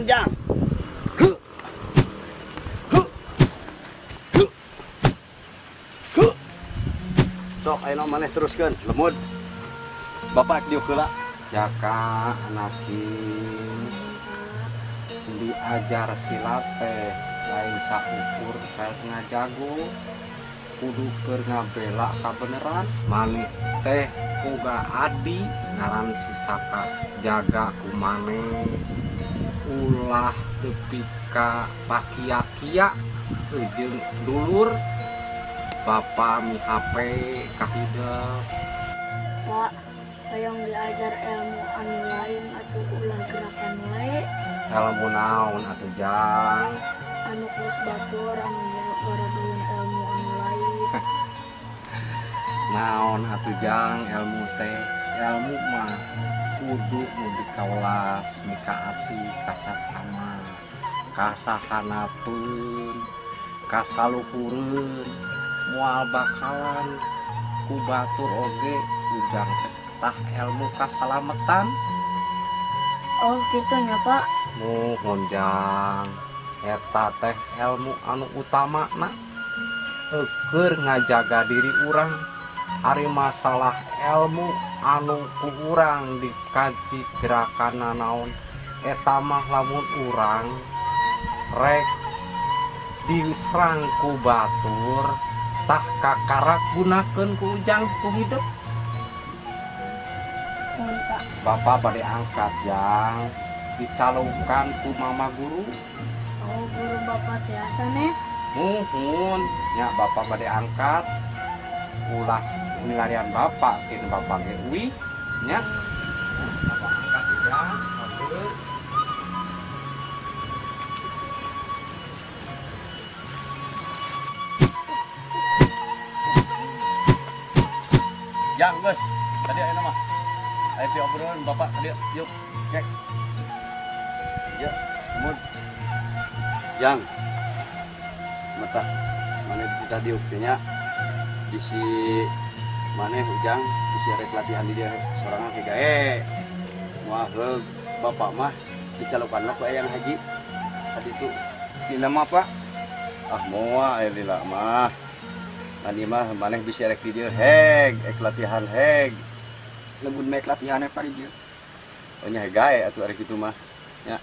Jang. Huh. Huh. Huh. Huh. Sok ayeuna maneh teruskeun lemud. Bapak diuk heula. Jaka anakin diajar silat teh lain saukur kayak ngajago kudu keur ngabela kabeneran maneh teh boga adi ngaran si Saka jaga ku maneh ulah tepi ka pakia-kia jeung dulur bapa mi HP kahidep. Pak, hayang diajar ilmu anu lain atau ulah gerakan wae. Ilmu naon atuh Jang? Anu kus batur anu ngaraduin ilmu anu lain. Naon atuh Jang ilmu teh? Ilmu mah kudu nu dikawelas mika asih kasasama kasahanapeun kasaluhureun moal bakalan ku batur oge ujang tah ilmu kasalametan. Oh gitu nya Pak. Nuhun Jang, eta teh ilmu anu utamana keur ngajaga diri urang. Ari masalah ilmu anu ku urang dikaji gerakan naon eta mah lamun urang rek diserang ku batur tah kakarak gunakeun ku ujang ku hidup. Pak. Bapak bade angkat Jang, dicalonkan ku mama guru. Oh guru Bapak tiasa Nes. Nuhun nya bapak bade angkat ulah milarian bapak kin bapak ge uwi nya bapak angkat juga batur. Jang, Bos. Tadi ayeuna mah. Ayo ti obrolan Bapak tadi yuk. Cek. Ya, lemud. Jang. Mata maneh kita diuk teh nya. Bisi maneh ujang bisi rek latihan di dia sorangan ke gae. Moal heug bapak mah dicalokan ku ayang haji. Tadi itu dina mah Pak. Ah moal aya lila mah. Tadi mah maneh bisi rek di dieu heg, ek latihan heg. Lembun mek latihan apa di dieu. Oh nya gae atuh arek kitu mah. Nya.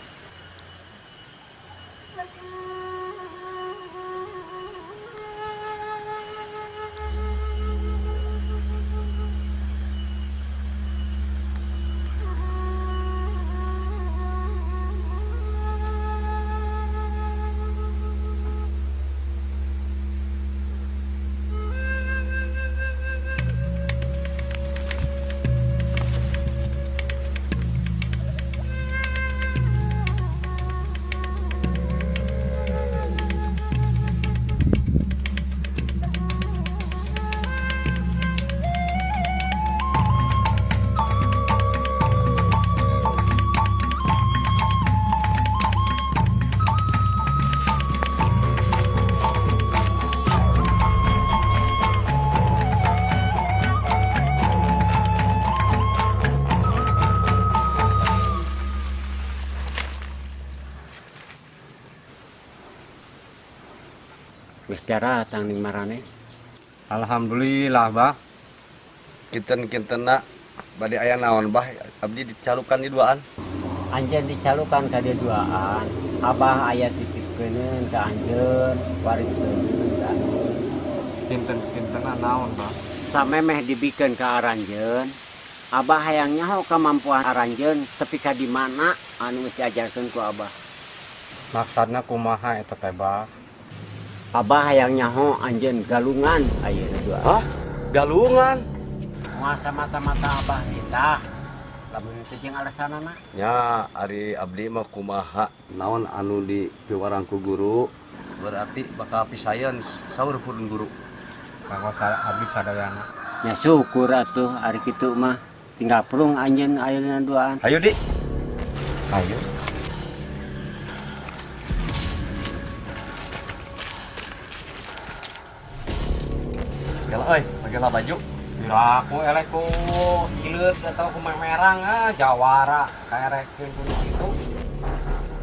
Geus datang ning marane. Alhamdulillah bah. Kinten-kintena bade aya naon bah abdi dicalukan di duaan. Anjeun dicalukan ka dieu duaan. Abah aya titipkeun ka anjeun, wariskeun ka anjeun. Kinten-kintena naon bah? Samemeh dibikeun ka aranjeun. Abah hayang nyaho kemampuan aranjeun tepi ka di mana anu geus diajarkeun ku Abah. Maksudna kumaha eta teh bah? Abah hayang nyaho anjeun galungan ayeuna duaan. Hah? Galungan? Masa mata-mata Abah ditah. Lamun teu jeung alasanana. Ya, ari abdi mah kumaha naon anu di piwarang ku guru berarti bakal pisayeun saur pun guru. Kanggo abdi sadayana. Ya syukur atuh ari kitu mah. Tinggal perung anjeun ayeuna duaan. Ayo Dik. Ayo. Gala euy, pagelah baju. Diraku elek ku hileut atau ku memerang jawara kaerekeun kudu kitu.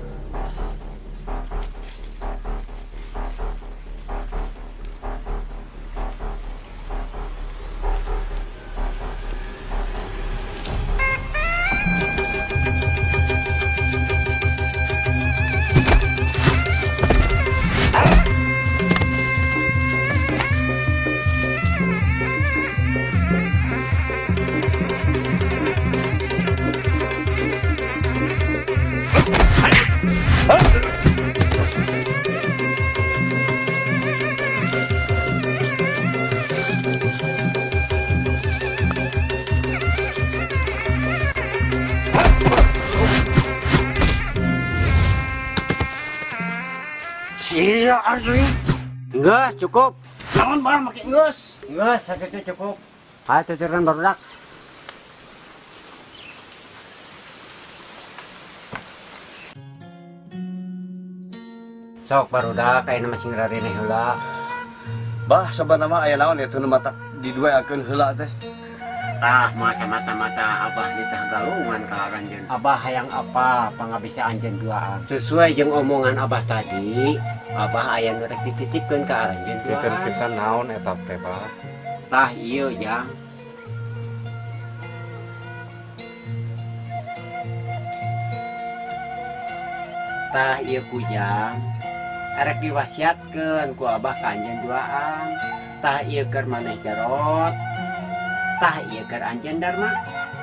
Sia asli. Enggak, cukup. Naon bah makin geus. Enggak, sakitnya cukup. Ayo tuturan barudak. Sok barudak kayak nama singrari heula. Bah sabana mah aya naon eta nu mata didueakeun heula teh. Tah masa mata-mata abah di teh galungan ka aranjeun. Abah hayang apa pangabisa anjeun duaan. Sesuai jeung omongan abah tadi, abah aya nu rek dititipkeun ka aranjeun duaan. Kita naon eta teh, Bah? Tah ieu jang. Tah ieu kujang. Arek diwasiatkeun ku abah ka anjeun duaan. Tah ieu keur maneh Jarot. Tah ieu keur anjeun Darma.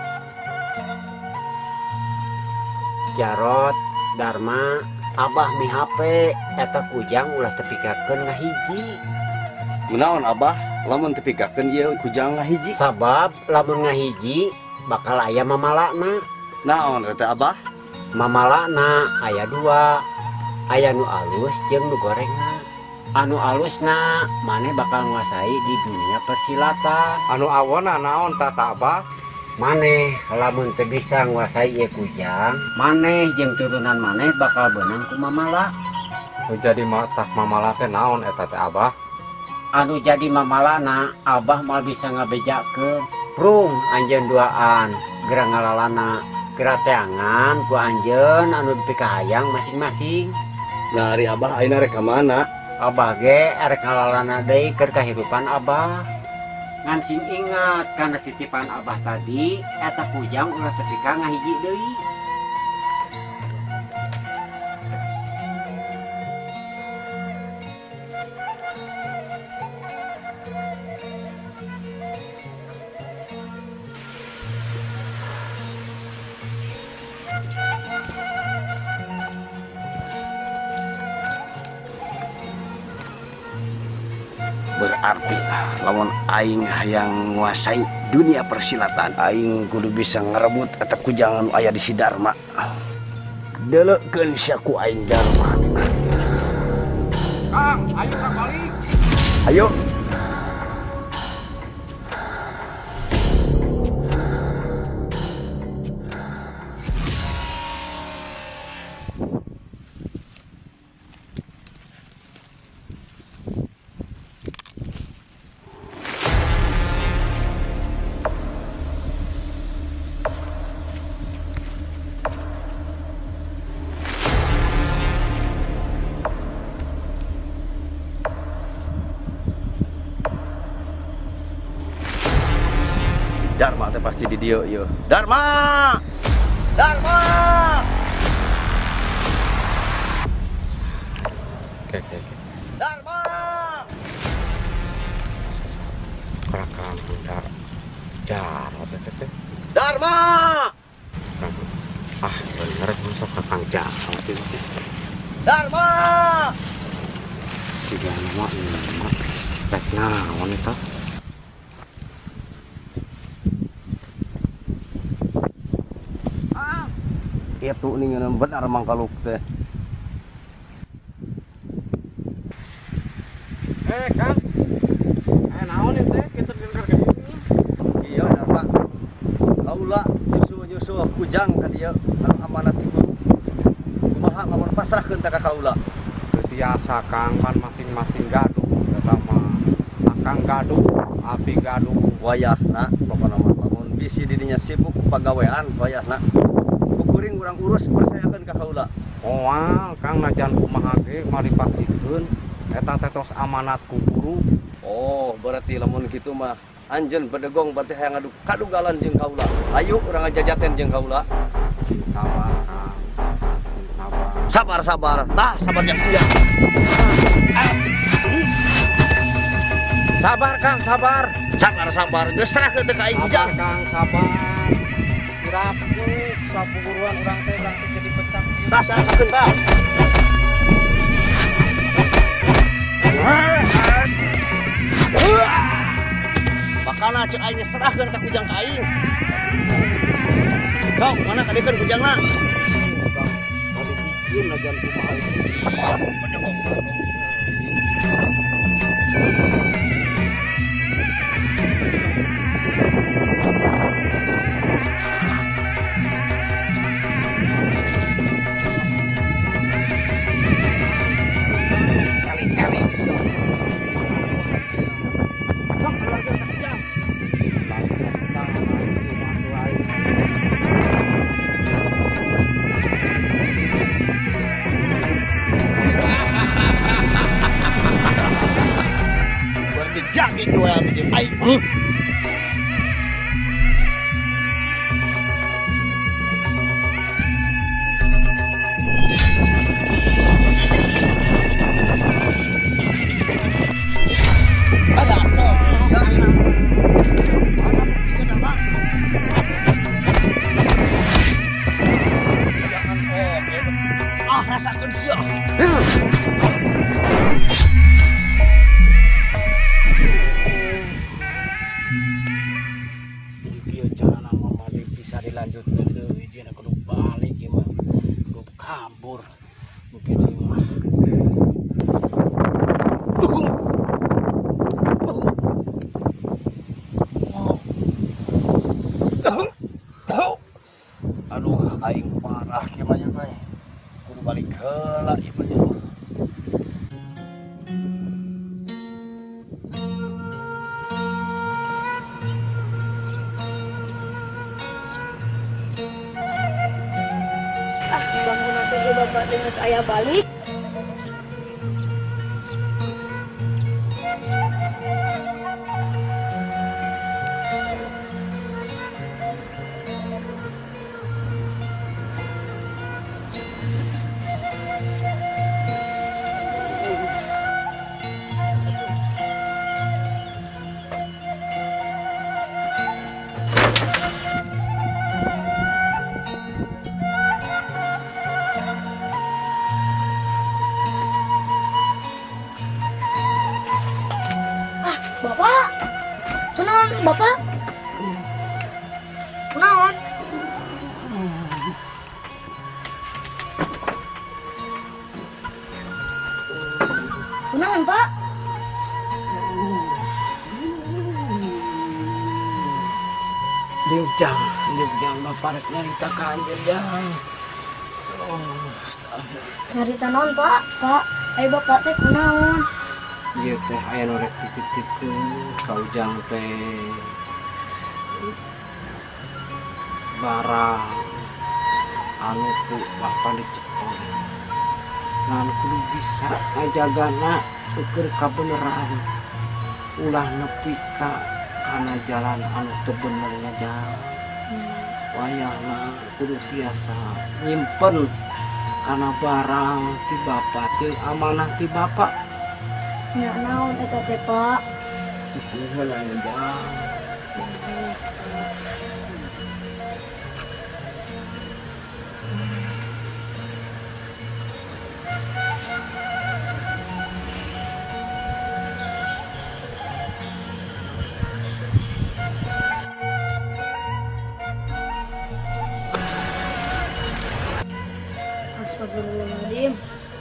Jarot, Darma, abah mi HP eta kujang ulah tepikakeun ngahiji. Kunaon abah lamun teu pikakeun ieu kujang ngahiji? Sabab lamun ngahiji bakal aya mamalana. Naon eta abah? Mamalana aya dua. Aya nu alus jeung nu gorengan. Anu alusna maneh bakal nguasai di dunia persilatan. Anu awona naon tata Abah? Maneh lamun teu bisa nguasai ieu kujang, maneh jeung turunan maneh bakal beunang ku mamala. Nu jadi matak mamala teh naon eta teh Abah? Anu jadi mamalana abah mal bisa ngabejakeun. Prung anjeun duaan, geura ngalalana, geura teangan ku anjeun anu dipikahayang masing-masing. Nah, ari abah ayeuna rek ka mana? Abah ge arek ngalalana deui keur kahirupan abah. Ngan sing ingat kana titipan abah tadi, eta kujang ulah tepika ngahiji deui. Berarti lamun aing hayang nguasai dunia persilatan, aing kudu bisa ngerebut eta kujang anu aya di si Darma. Deleukeun syaku aing Darma. Kang, ayo Kang balik. Ayo. Darma teh pasti di dieu ieu. Darma! Darma! Oke. Darma! Kang Bunda. Jarot eta teh. Darma! Ah, bener masuk ke Kang Jarot itu. Darma! Tiga nama ini. Rek naon eta? Itu nih benar mangkaluk teh. Kang. Naon ieu teh? Kita dengar ke sini. Iya, Darma. Kaula nyusul kujang ka dieu anu amanat ti guru. Kumaha lamun pasrahkeun ka kaula? Biasa Kang pan masing-masing gaduh eta mah. Akang gaduh, abi gaduh. Wayahna pokona mah lamun bisi didinya sibuk pagawean wayahna. Kuring urang urus percayakeun ka kaula. Moal Kang najan kumaha ge mari pasikeun eta teh tos amanat ku guru. Oh, berarti lamun kitu mah anjeun bedegong berarti hayang adu kadugalan jeung kaula. Ayo urang ngajajaten jeung kaula. Sabar Kang. Sabar. Sabar. Tah, sabar jeung sia. Sabar Kang, sabar. Sabar. Geus serahkeun teh ka aing Sabar kujang. Kang, sabar. Kirapu sapuguruan urang teh jadi pecah. Tah, serahkeun tah. Makana cek aing serahkeun ka kujang ka aing. Sok, mana kadikeun kujangna? Ieu najan kumaha siap. Jadi duel di baik. Ada apa? Jangan rasakan siap. Dilanjut ke izin kudu balik ya mah kudu kabur mungkin mah aduh aing parah kieu mah teh kudu balik heula ieu mah. Bapak dengan saya balik. Bapak, kenaon Bapak? Kenaon? Kenaon Pak? Diujang Bapak rek nyarita ka anjeun jang. Nyarita naon Pak? Pak, ayo Bapak teh kenaon? Ieu teh aya nu rek dititipkeun ka ujang teh barang anu ku Bapak dicepeng. Ngan kudu bisa ngajagana keur kabeneran. Ulah nepi ka kana jalan anu teu bener ngajak. Wayahna kudu tiasa nyimpen kana barang ti Bapak teh amanah ti Bapak. Ya naon eta teh Pak? Cicing heula jang. Astagfirullahaladzim.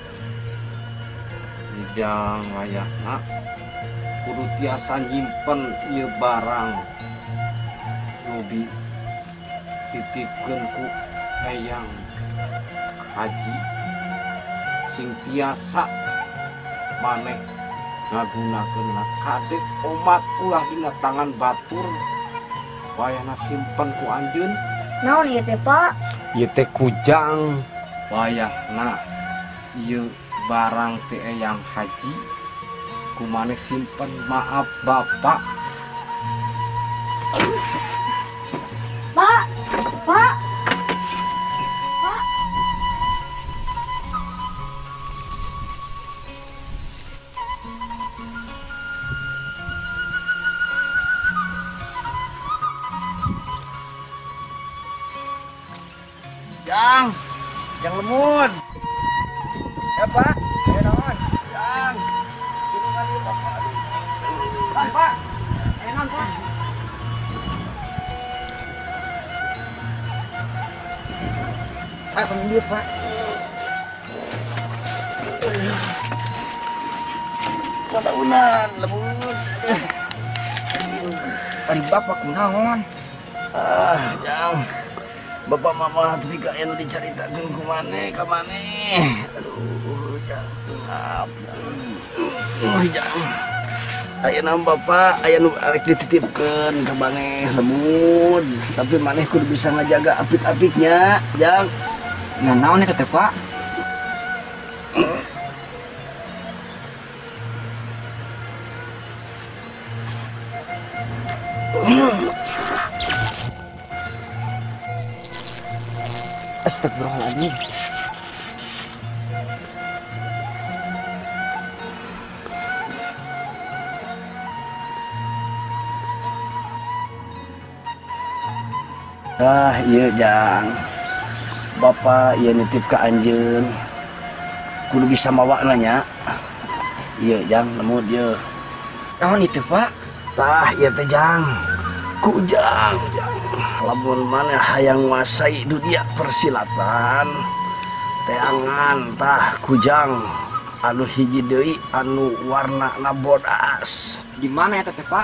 Jang wayahna kudu tiasa nyimpen ieu barang nu dititipkeun ku Eyang Haji sing tiasa maneh ngagunakeun kadek omat ulah dina tangan batur wayahna simpen ku anjeun. Naon ieu teh Pak? Ieu teh kujang wayahna ieu barang teh Eyang Haji kumaneh simpen. Maaf Bapak. Pak, Pak, Pak. Yang lemut. Ya Pak, ya naon? Yang turungan ieu Bapak. Pak, ya naon Pak? Pak, pengen dia Pak. Tahunan lembut. Ari bapak kunaon? Jang. Bapak mama tadi yang diceritakan ke mana, ke mana. Aduh, Jang. Maaf. Jang. Ayeuna bapak, aya nu arek dititipkeun ka maneh lembut. Tapi maneh kudu bisa ngajaga apit-apitnya, Jang. Nah, naon eta teh, Pak? Astagfirullahaladzim. Iya Jang. Bapak iya nitip ke anjeun. Kudu bisa mawa nanya. Iya Jang, lemut ieu. Naon itu, Pak? Tah ieu teh Jang. Kujang, Jang. Lamun maneh hayang nguasai dunia persilatan, teangan tah kujang anu hiji deui anu warnana bodas. Di mana eta teh, Pak?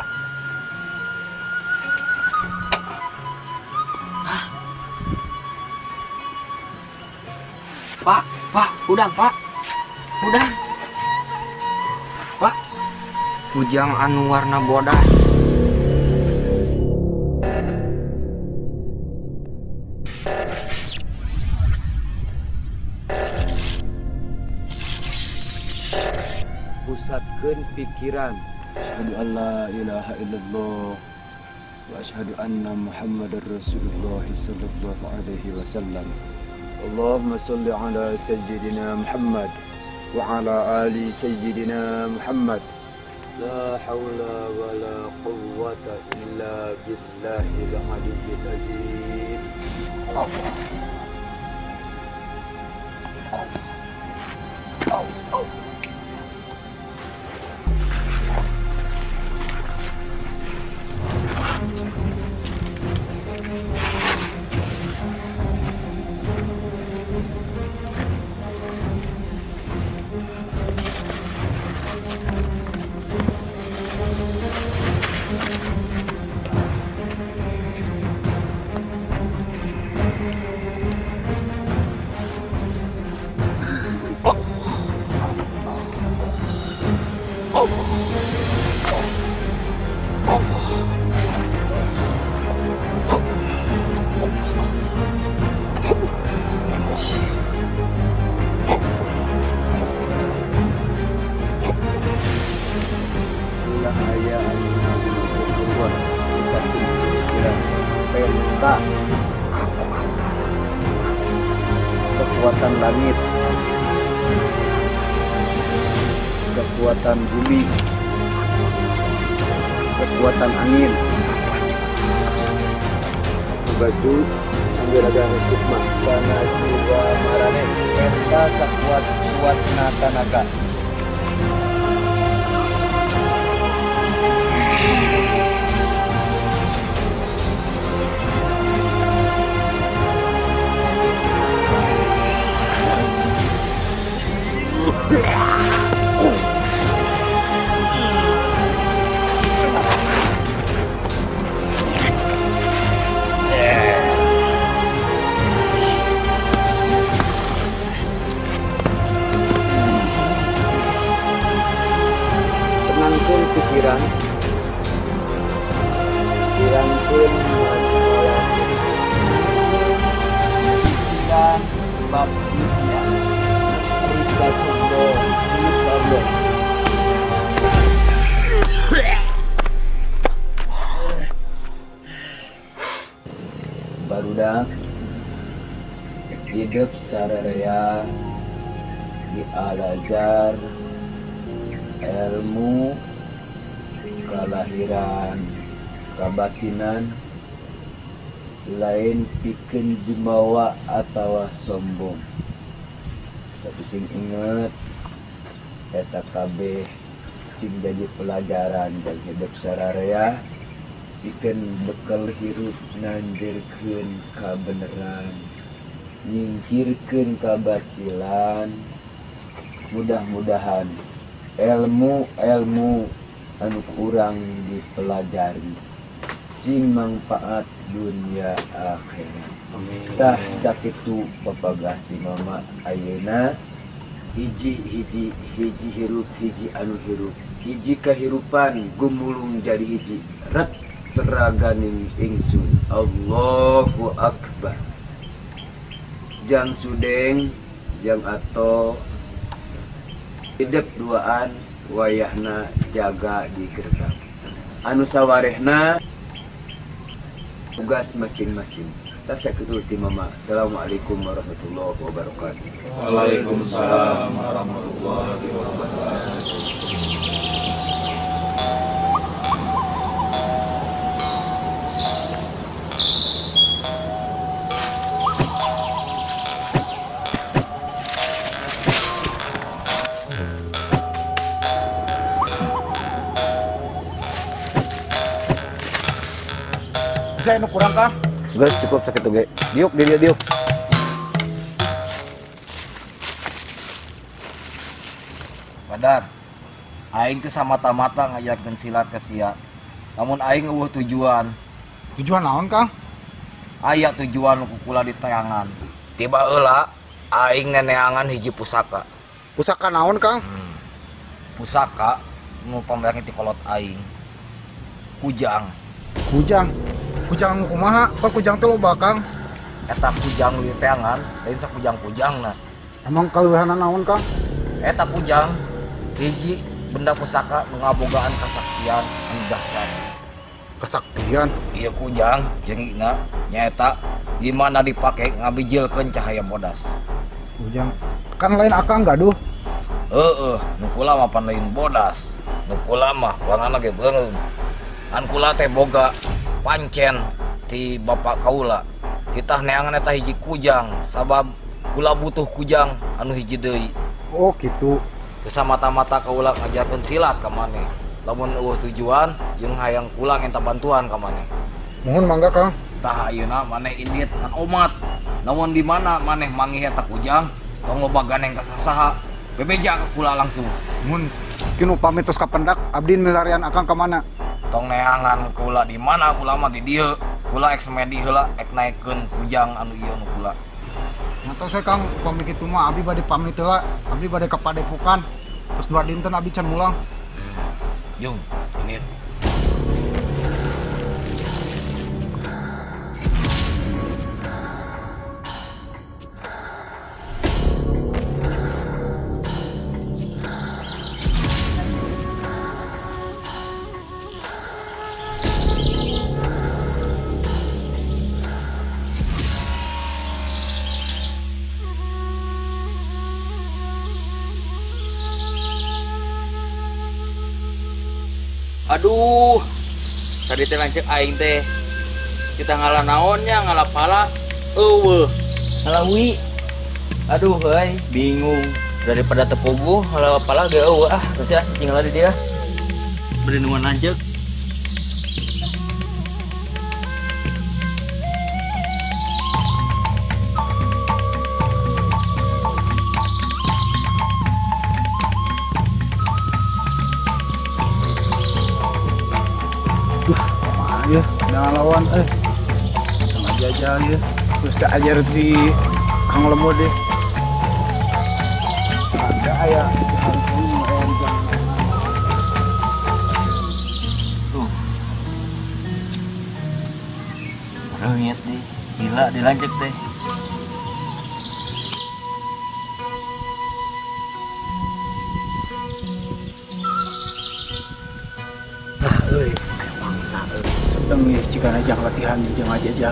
Pak, udang, Pak. Udang. Pak. Kujang anu warna bodas. Pusatkeun pikiran. Asyhadu an la ilaha illallah wa asyhadu anna Muhammadar Rasulullah sallallahu alaihi wasallam. Allahumma shalli ala sayyidina Muhammad wa ala ali sayyidina Muhammad. La haula wa la quwwata illa billahil aliyyil azim. Kekuatan langit, kekuatan bumi, kekuatan angin, baju menjadi hikmah karena jiwa marane eta sakuat kuat naga. Tenangkan pikiran, hilangkan masalah, pikiran bab dunia, Rizatullah, Rizatullah. Barudak hidup sararea di Al-Azhar, ilmu kelahiran kabatinan lain pikeun jumawa atawa sombong. Tapi sing inget eta kabeh sing jadi pelajaran dan hidup sararea pikeun bekal hirup nanjeurkeun kabeneran, nyingkirkeun kabatilan. Mudah-mudahan ilmu anu kurang dipelajari sing manfaat dunia akhirat. Tah sakitu papagah ti mama ayeuna hiji hirup hiji anu hirup hiji kahirupan gumulung jadi hiji ret teraganing ingsun. Allahu Akbar. Jang sudeng jang ato hidup duaan wayahna jaga di gerbang anu sawarehna tugas masing-masing. Tas sakitu ti mama. Assalamualaikum warahmatullahi wabarakatuh. Waalaikumsalam warahmatullahi wabarakatuh. Bisa anu kurang kah? Guys, cukup sakit oge. Diuk dia diuk. Badar, aing ke samata-mata ngajarkeun silat ke sia. Namun aing eueuh tujuan. Tujuan naon kang? Aya tujuan ku kula di tayangan. Tiba heula aing neneangan hiji pusaka. Pusaka naon kang? Pusaka nu pambereng ti kolot aing. Kujang. Kujang. Kujang kumaha? Kok kujang teh loba kang? Eta kujang di tayangan, lain sakujang-kujangna. Emang kaluhuran naon kang? Eta kujang hiji benda pusaka nu ngabogaan kasaktian anu dahsyat. Kesaktian. Ieu kujang jeungna nyaeta di mana dipake ngabijilkeun cahaya bodas. Kujang. Kan lain akang gaduh. Nu kula mah pan lain bodas. Nu kula mah wanganna ge beungeun. An kula teh boga pancen ti bapak kaula. Kita neangan eta hiji kujang sabab kula butuh kujang anu hiji deui. Oh gitu. Kesamata-mata kaula ngajarkeun silat ka maneh. Lamun eueuh tujuan jeung hayang kula ngenta bantuan ka maneh. Mohon mangga kang. Tah ayeuna maneh indit ngan omat. Lamun di mana maneh mangih eta kujang, tong loba ganeng ka sasaha. Bebeja ka kula langsung. Mun kinu pamit tos ka pendak, abdi milarian akang ka mana? Tong neangan kula di mana kula mah di dieu. Kula eks medi heula ek naikeun kujang anu ieu nu kula. Ngatos we kang upami kitu mah abdi bade pamit heula, abdi bade ka Padepokan. Terus 2 dinten abdi can mulang. Jung, ini Aduh, tadi teh lancek aing teh. Kita ngalah naonnya, ngalah pala. Ngalawi. Aduh, heuy, bingung. Daripada tepuguh, ngalah pala ge terus ya tinggal di dia. Beri nuan lancek. Ya, jangan lawan sengaja aja ya. Terus tak ajar di Kang Lemo deh. Ada ayah harus ngomong Reungit deh, gila dilancek teh. sedang ya jika ajang latihan jangan aja.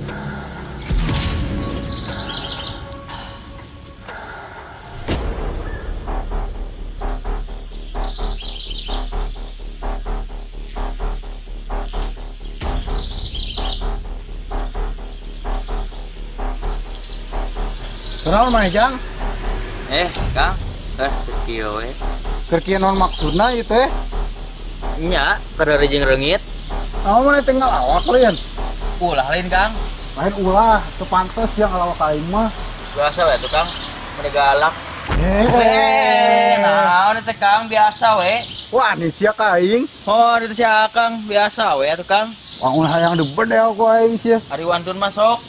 Kenal mana Jang? Kang, kecil we. Kerkian non maksudna itu teh? Nya, kada rejeng reungit. Kamu mana tinggal awak kalian? Ulah lain Kang. Lain ulah, itu pantes yang ngelawak aing mah. Biasa we tukang, meni galak. Nah, ini teh Kang biasa we. Wah, ini sia kaing. Oh, itu si Kang biasa we atuh Kang. Wangun hayang debet deh aku aing sia. Ari wantun masuk.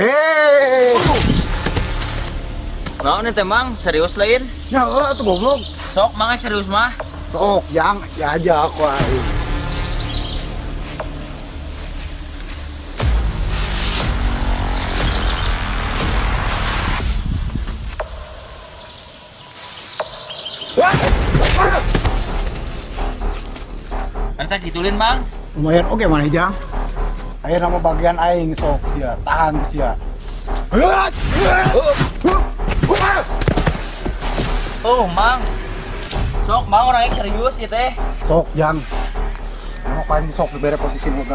Nah, ini teh Mang serius lain. Ya, atuh goblok. Sok Mang serius mah. Sok, yang ya aja aku aing. Kan saya gituin Mang. Lumayan oke mana Jang. Ayo nama bagian aing sok sia, tahan ku sia. Oh Mang. Sok Mang orangnya serius ya teh. Sok Jang. Mau kain sok bere posisi boga.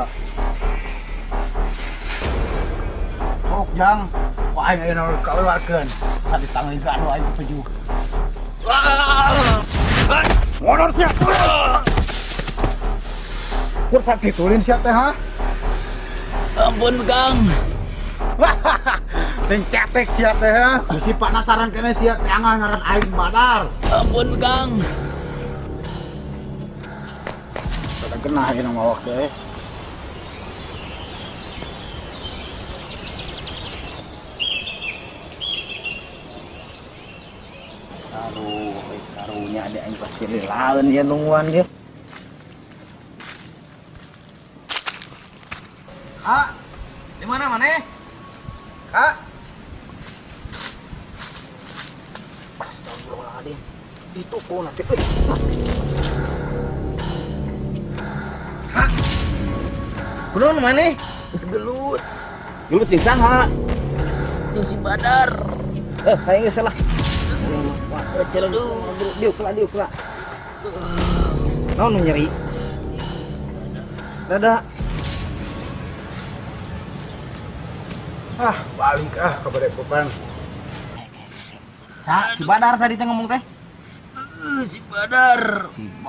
Sok Jang. Wah aing aya nu kaluarkeun. Sa ditangling ka anu aing peju. Modor sia. Kur sakit ulin sia teh ha? Ampun Kang. Teng cetek sia teh ha. Bisi penasaran kene sia teh angan ngaran aing Badar. Ampun Kang. Kada kena ieu nama waktu teh. Aduh, karunya ada aing pasti lilaeun ya nungguan dia. Kak, di mana maneh? Kak. Astagfirullahaladzim. Itu kok nanti Kak. Kunaon maneh? Geus gelut. Gelut pingsan ha. Jeung si Badar. Kayak geus salah. Wah, celo diuk lah. Naon nu nyeri? Dada. Balik ke Balikpapan. Si Badar tadi teh ngomong teh. Si Badar.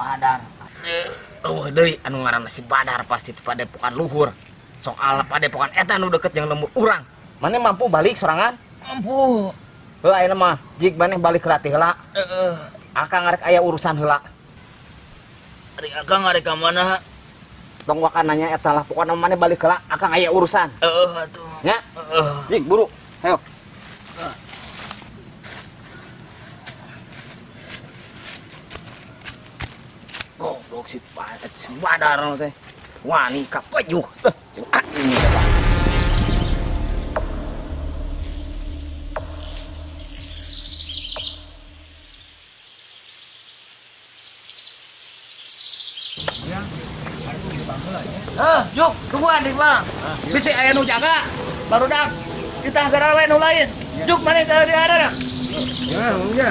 Oh, deui anu ngaranna si Badar pasti teu padepokan luhur. Soal padepokan eta nu deket jeung lembur urang. Maneh mampu balik sorangan? Mampu. Heuh ayeuna mah jig maneh balik heula teh heula. Akang arek aya urusan heula. Ari akang arek ka mana? Tong wakananya eta lah pokona maneh balik heula akang aya urusan. Atuh. Nya? Jig buru. Ayo. Goblok si Badar teh. Wani ka pejuh. Ini teh. Juk, tungguan di mana? Bisi aya nu jaga. Barudak kita gara we nu lain. Juk maneh teh di ada. Ya.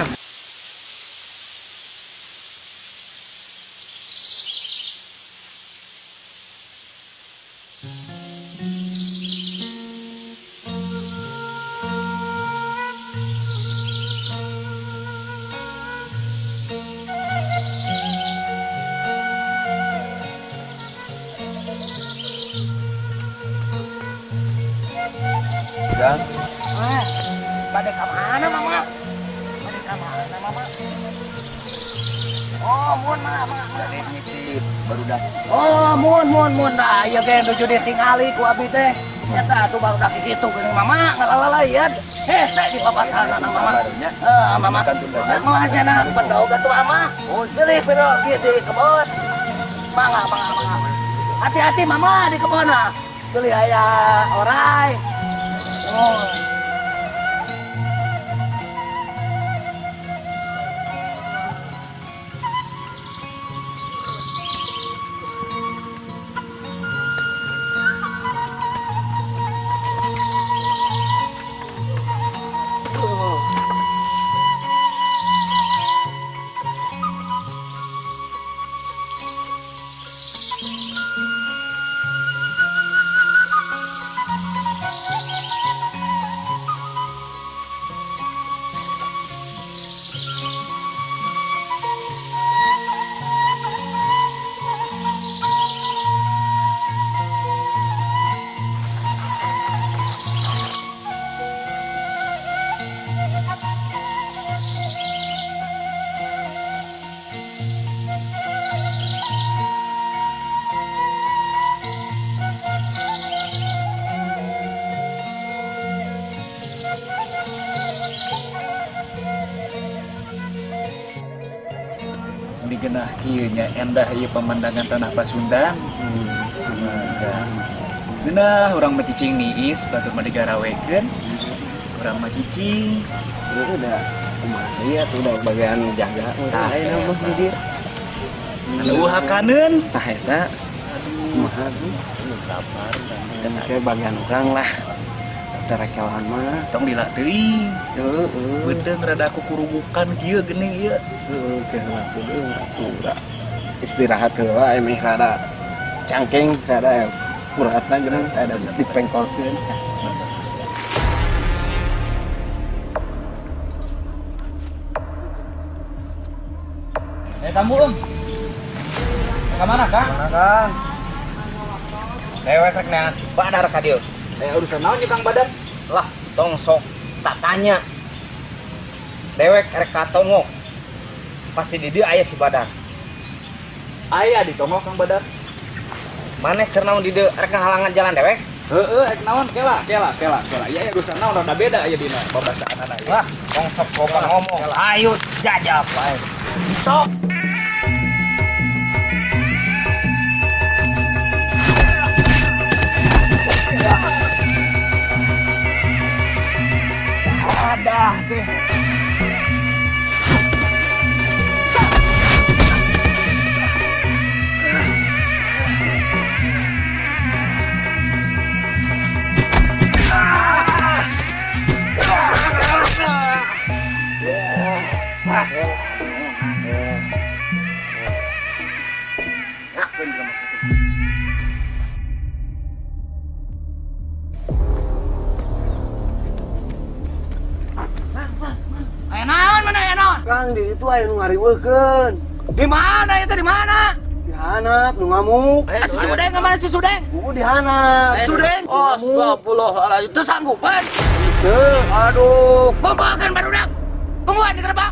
Dan pada ke mana mama? Pada ke mana mama? Oh, mun mama, tadi nitip baru dah. Oh, mun dah ieu ge nuju ditingali ku abi teh. Eta atuh baru dah kitu geuning mama ngalalalayan. Hese di papatanana mama. Mama kan tunda. Mau aja na pendog atuh ama. Oh, pilih pendog kieu di kebon. Mangga. Hati-hati mama di kebonna. Pilih aya orai. Oh. genah kieu nya endah ieu pemandangan tanah Pasundan. Genah urang mah cicing niis batur mah digarawekeun. Urang mah cicing. Udah kemari ya tuh udah bagian jaga. Tah ayeuna mah di dieu. Anu uhakaneun. Tah eta kumaha tuh? Lapar Dan kayak bagian urang lah. Terekelan mah tong lila teuing. heeh. Beuteung rada kukurubukan kieu geuning ieu. Heeh, keheula tuh udah istirahat heula emeh rada cangking rada kuratna geuning rada dipengkolkeun. Kamu ke mana Kang? Mana Kang? Dewek rek neangan si Badar ka dieu. Urusan naon Kang Badar? Lah, tong sok tak tanya. Dewek rek katongok. Pasti di dieu aya si Badar. Aya di tongok Kang Badar. Maneh keur naon di dieu rek ngahalangan jalan dewek? Heeh, ek naon kela. Iya urusan naon rada beda aya dina babasaanana ieu. Lah, tong sok ngomong. Ayo jajab bae. Sok. Ada teh. Kang di itu aya nu ngariweuhkeun. Di mana itu di mana? Di handap nu ngamuk. Si Sudeng ke mana si Sudeng? Di handap. Sudeng. Astagfirullahaladzim. Itu sanggupan. Teu. Aduh, kumpulkan barudak. Tungguan di gerbang.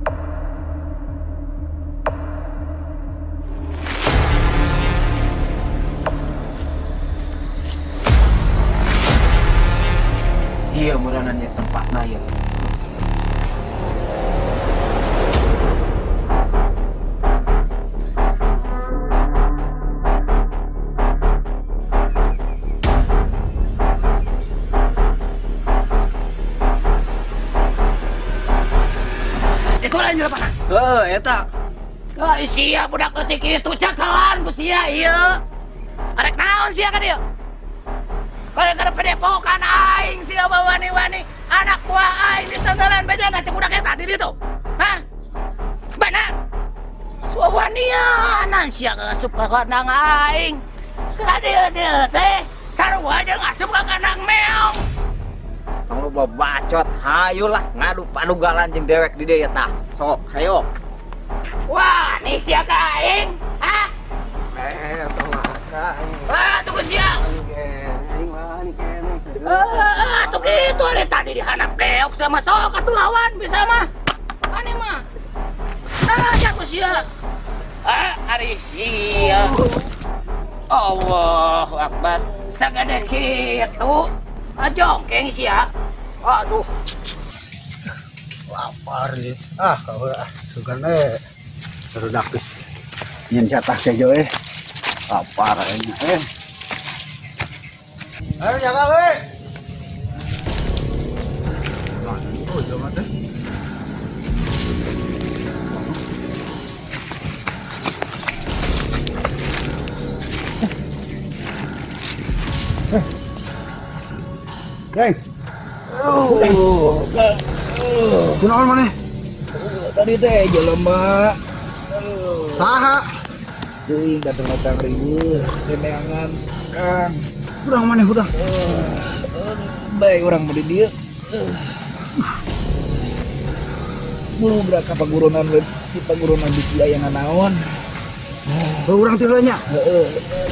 Iya murananya tempatna ieu. Ikulan di depan. Eta. Sia budak leutik itu cakalan ku sia ieu. Arek naon sia ka dieu? Kada padepokan aing sia bawani-wani anak buah aing di tenggelan bejana cek budak eta di ditu. Hah? Benar. Suawanian sia ngasup ka kandang aing. Ka dieu teh sarua aja ngasup ka kandang meong. Tong loba bacot, hayulah ngadu panugalan jeung dewek di dieu tah. Sok, hayo. Wah, ini sia ka aing. Hah? Tunggu sia. Tuh gitu ada tadi dihanap keok sama sok atuh lawan bisa mah. Ane mah. Aja ku sia. Ari sia. Allahu Akbar. Sagede kitu. Jongkeng sia. Aduh. Lapar ya. Kau sugan serudak geus. Nyen jatah sejo lapar aing. Ayo jaga we. Oh, jangan teh. Geng. Kunaon maneh? Tadi teh jelema. Saha? Teuing datang-datang riweuh, neangan Kang. Urang maneh udah. Baik orang mau di dieu. Bulu berak ka paguronan di paguronan bisi aya nganaon. Urang teh nya. Heeh.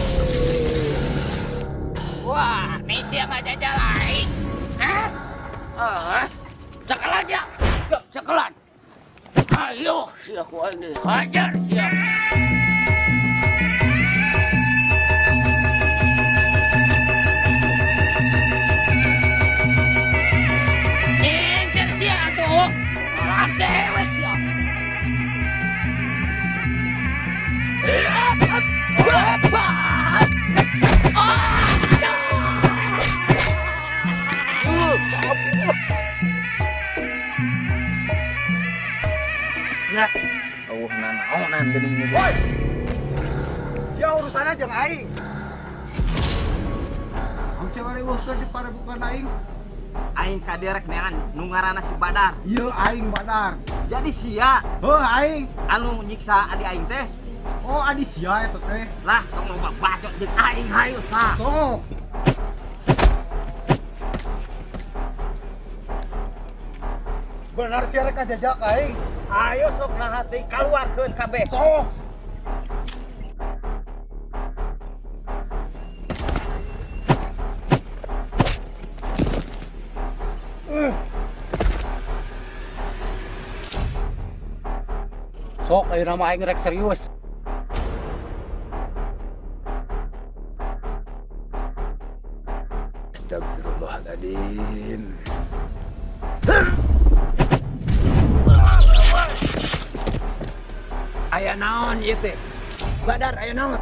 Wah, ini sia ngajajal aing. Hah? Cekelan ya. Cekelan. Ayo, sia ku aing hajar sia. Incer sia tuh. Malah dewek sia. naonan geuning ieu. Woi. Sia urusanna jeung aing. Ang cewek weukeun di parebukan aing. Aing kaderek neangan nu ngaranna si Badar. Ieu aing Badar. Jadi sia Heuh aing. anu nyiksa adi aing teh. Oh adi sia eta teh. Lah tong loba bacot jeung aing hayu tah. Sok. Benar sia rek ngajajak aing. Ayo sok nahati kaluarkeun kabeh. Sok. Sok ayo nama aing rek serius. Astagfirullahaladzim. Aya naon ieu teh? Badar aya naon?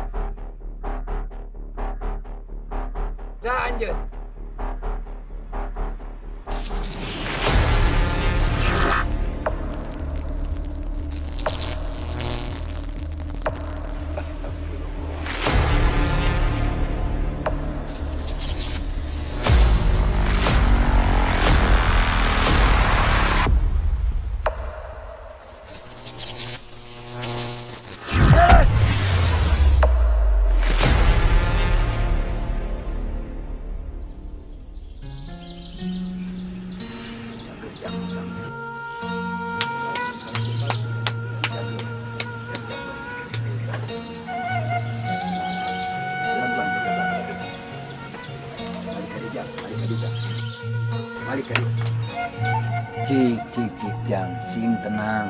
Lanjut. Cik jang sing tenang.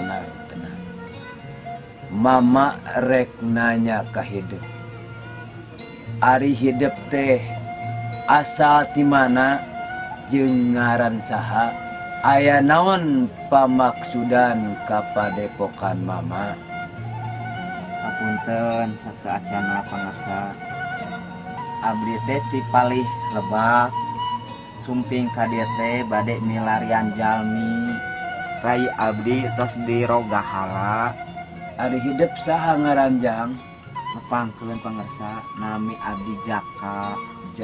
Mama rek nanya ka hidup. Ari hidup teh asal ti mana jeung ngaran saha? Aya naon pamaksudan ka padepokan mama? Hapunten sakeacana pangarsa. Abdi teh ti palih lebak. Sumping ka dieu teh bade milarian jalmi. Rai abdi tos dirogahala. Ari hidup saha ngaranjang? Nepangkeun pangarsa nami abdi Jaka.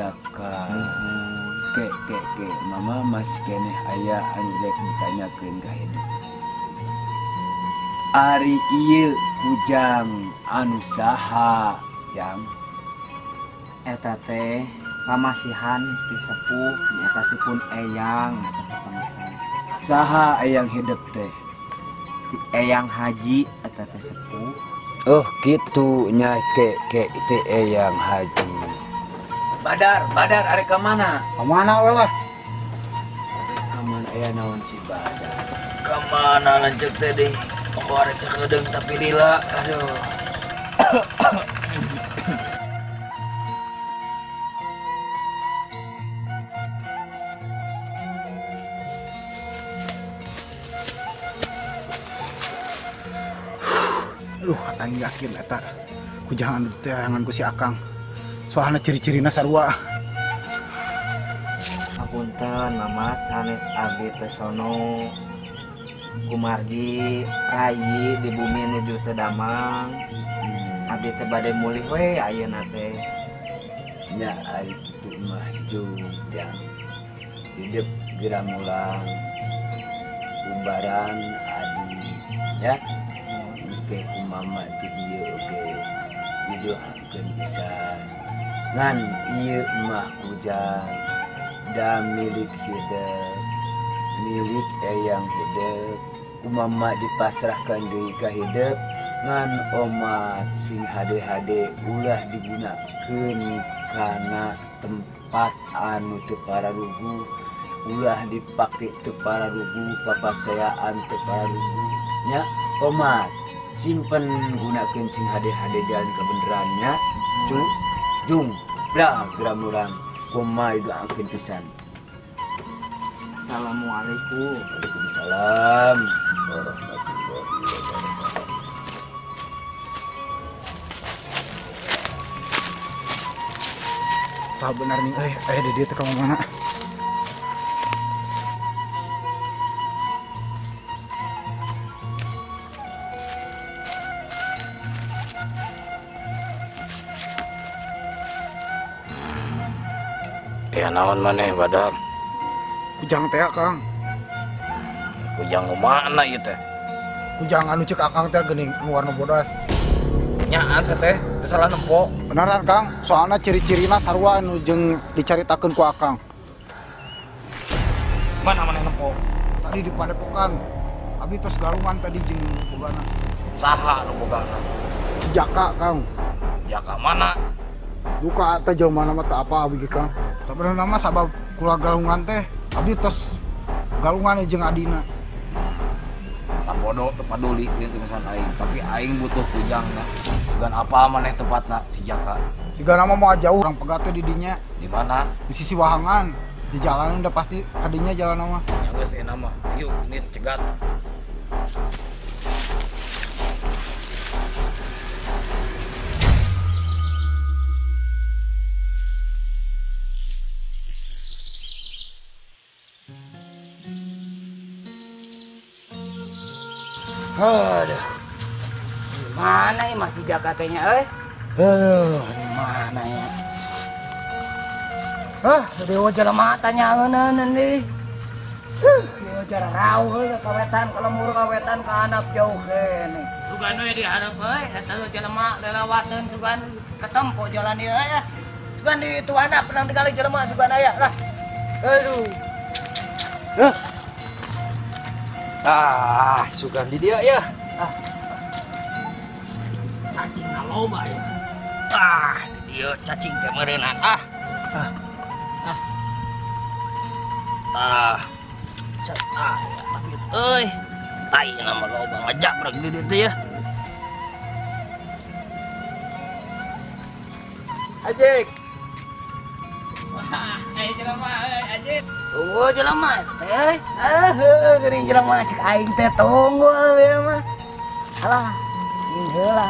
Ke mama masih keneh aya anu rek ditanyakeun ka hidup. Ari ieu kujang anu saha, Jang? Eta teh pamasihan ti sepuh eta teh pun eyang eta teh pangarsa. Saha eyang hidup teh? Ti eyang Haji eta teh sepuh. Oh kitu nya ke ti eyang Haji. Badar ari ka mana? Ka mana we lah? Ka mana aya naon si Badar? Ka mana lanjut teh deh? Pokok arek sakedeung tapi lila. Aduh. Aing yakin eta kujangan teangan ku si Akang. Soalnya ciri-cirina sarua. Hapunten mama sanes abdi teh sono kumargi rayi di bumi nuju teu damang. Abdi teh bade mulih we ayeuna teh. Nya ari kitu mah jeung hidup gerang ulang umbaran adi ya. Ke kumama ti dieu oge didoakeun pisan ngan ieu mah kujang da milik hidup milik eyang hidup kumama dipasrahkan deui ka hidup ngan omat sing hade-hade ulah digunakeun kana tempat anu teu pararugu ulah dipake teu pararugu papasayaan teu pararugu nya omat simpen gunakeun sing hade-hade jalan kebenarannya jung bla geram-urang kumaha doakeun pisan. Assalamualaikum. Waalaikumsalam warahmatullahi wabarakatuh. Tah benar nih aya di dieu teh ka mana? Ya naon maneh badak? Kujang teh Kang. Kujang mana ieu teh? Kujang anu cek Akang teh geuning anu warna bodas. Nyaan teh teu salah nempo. Beneran Kang, soalnya ciri-cirina sarua anu jeung dicaritakeun ku Akang. Mana maneh nempo? Tadi di padepokan. Abi tos galungan tadi jeung bogana. Saha anu bogana? Jaka Kang. Jaka mana? Luka teh jelema mah teu apa abi ge Kang. Sabenerna mah sabab kula galungan teh abi tos galungan jeung adina. Sabodo teu paduli kieu misalkan aing, tapi aing butuh kujangna. Sugan apa maneh tempatna si Jaka? Siga nama mau jauh orang pegat teh di dinya. Di mana? Di sisi Wahangan. Di jalan udah pasti kadinya jalan nama. Yang geus euna mah. Yuk, ini cegat. Aduh. Mana ya masih Jakatenya, Aduh, di mana ya? Dewa jelema tanya ngeuneun deui. Dewa jara rauh kawetan kalemur kawetan ka handap jauh kene. Sugan we di handap eta jelema lelewateun sugan ketempo jalan ieu ya. Sugan di itu handap penang dikali jelema sugan aya lah. Aduh. Sugan di dia ya. Cacing loba ya. Di dia cacing teh meureunnan. Tapi tai nama loba ngajak brek di dieu teh ya. Ajik. Jelema Ajik. Tunggu jelema teh. Geuning jelema cek aing teh tunggu we mah. Alah, cing heula.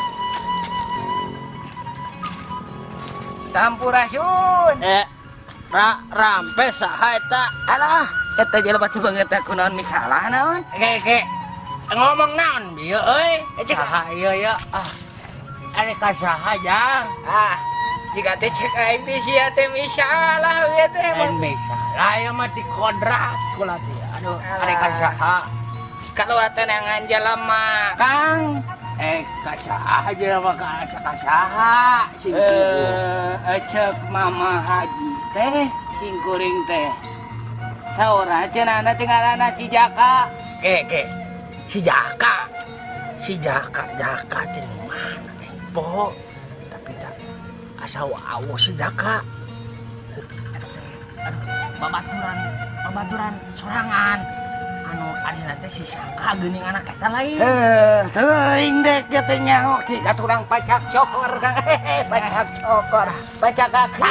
Sampurasun. Rampe saha eta? Alah, eta jelema teh banget aku naon misalah naon? Ge ngomong naon bieu euy? Saha ieu ya? Are ka saha Jang? Jika teh cek aing teh sia teh misalah we teh emang. Misalah ya mah dikodrak kula teh. Aduh, are ka saha? Kalau teh nangan jelema, Kang. Kasaha jelema ka saha sing Cek Mama Haji teh sing kuring teh. Saora cenana tinggalana si Jaka. Si Jaka. Jaka teh mana teh? Po. Tapi tak asa wawo si Jaka. Babaturan sorangan. Anu adina teh si Jaka geuning anak eta lain. Teuing dek ge teh nyaho ki katurang pacak cokor Kang. Pacak cokor. Pacak kaki.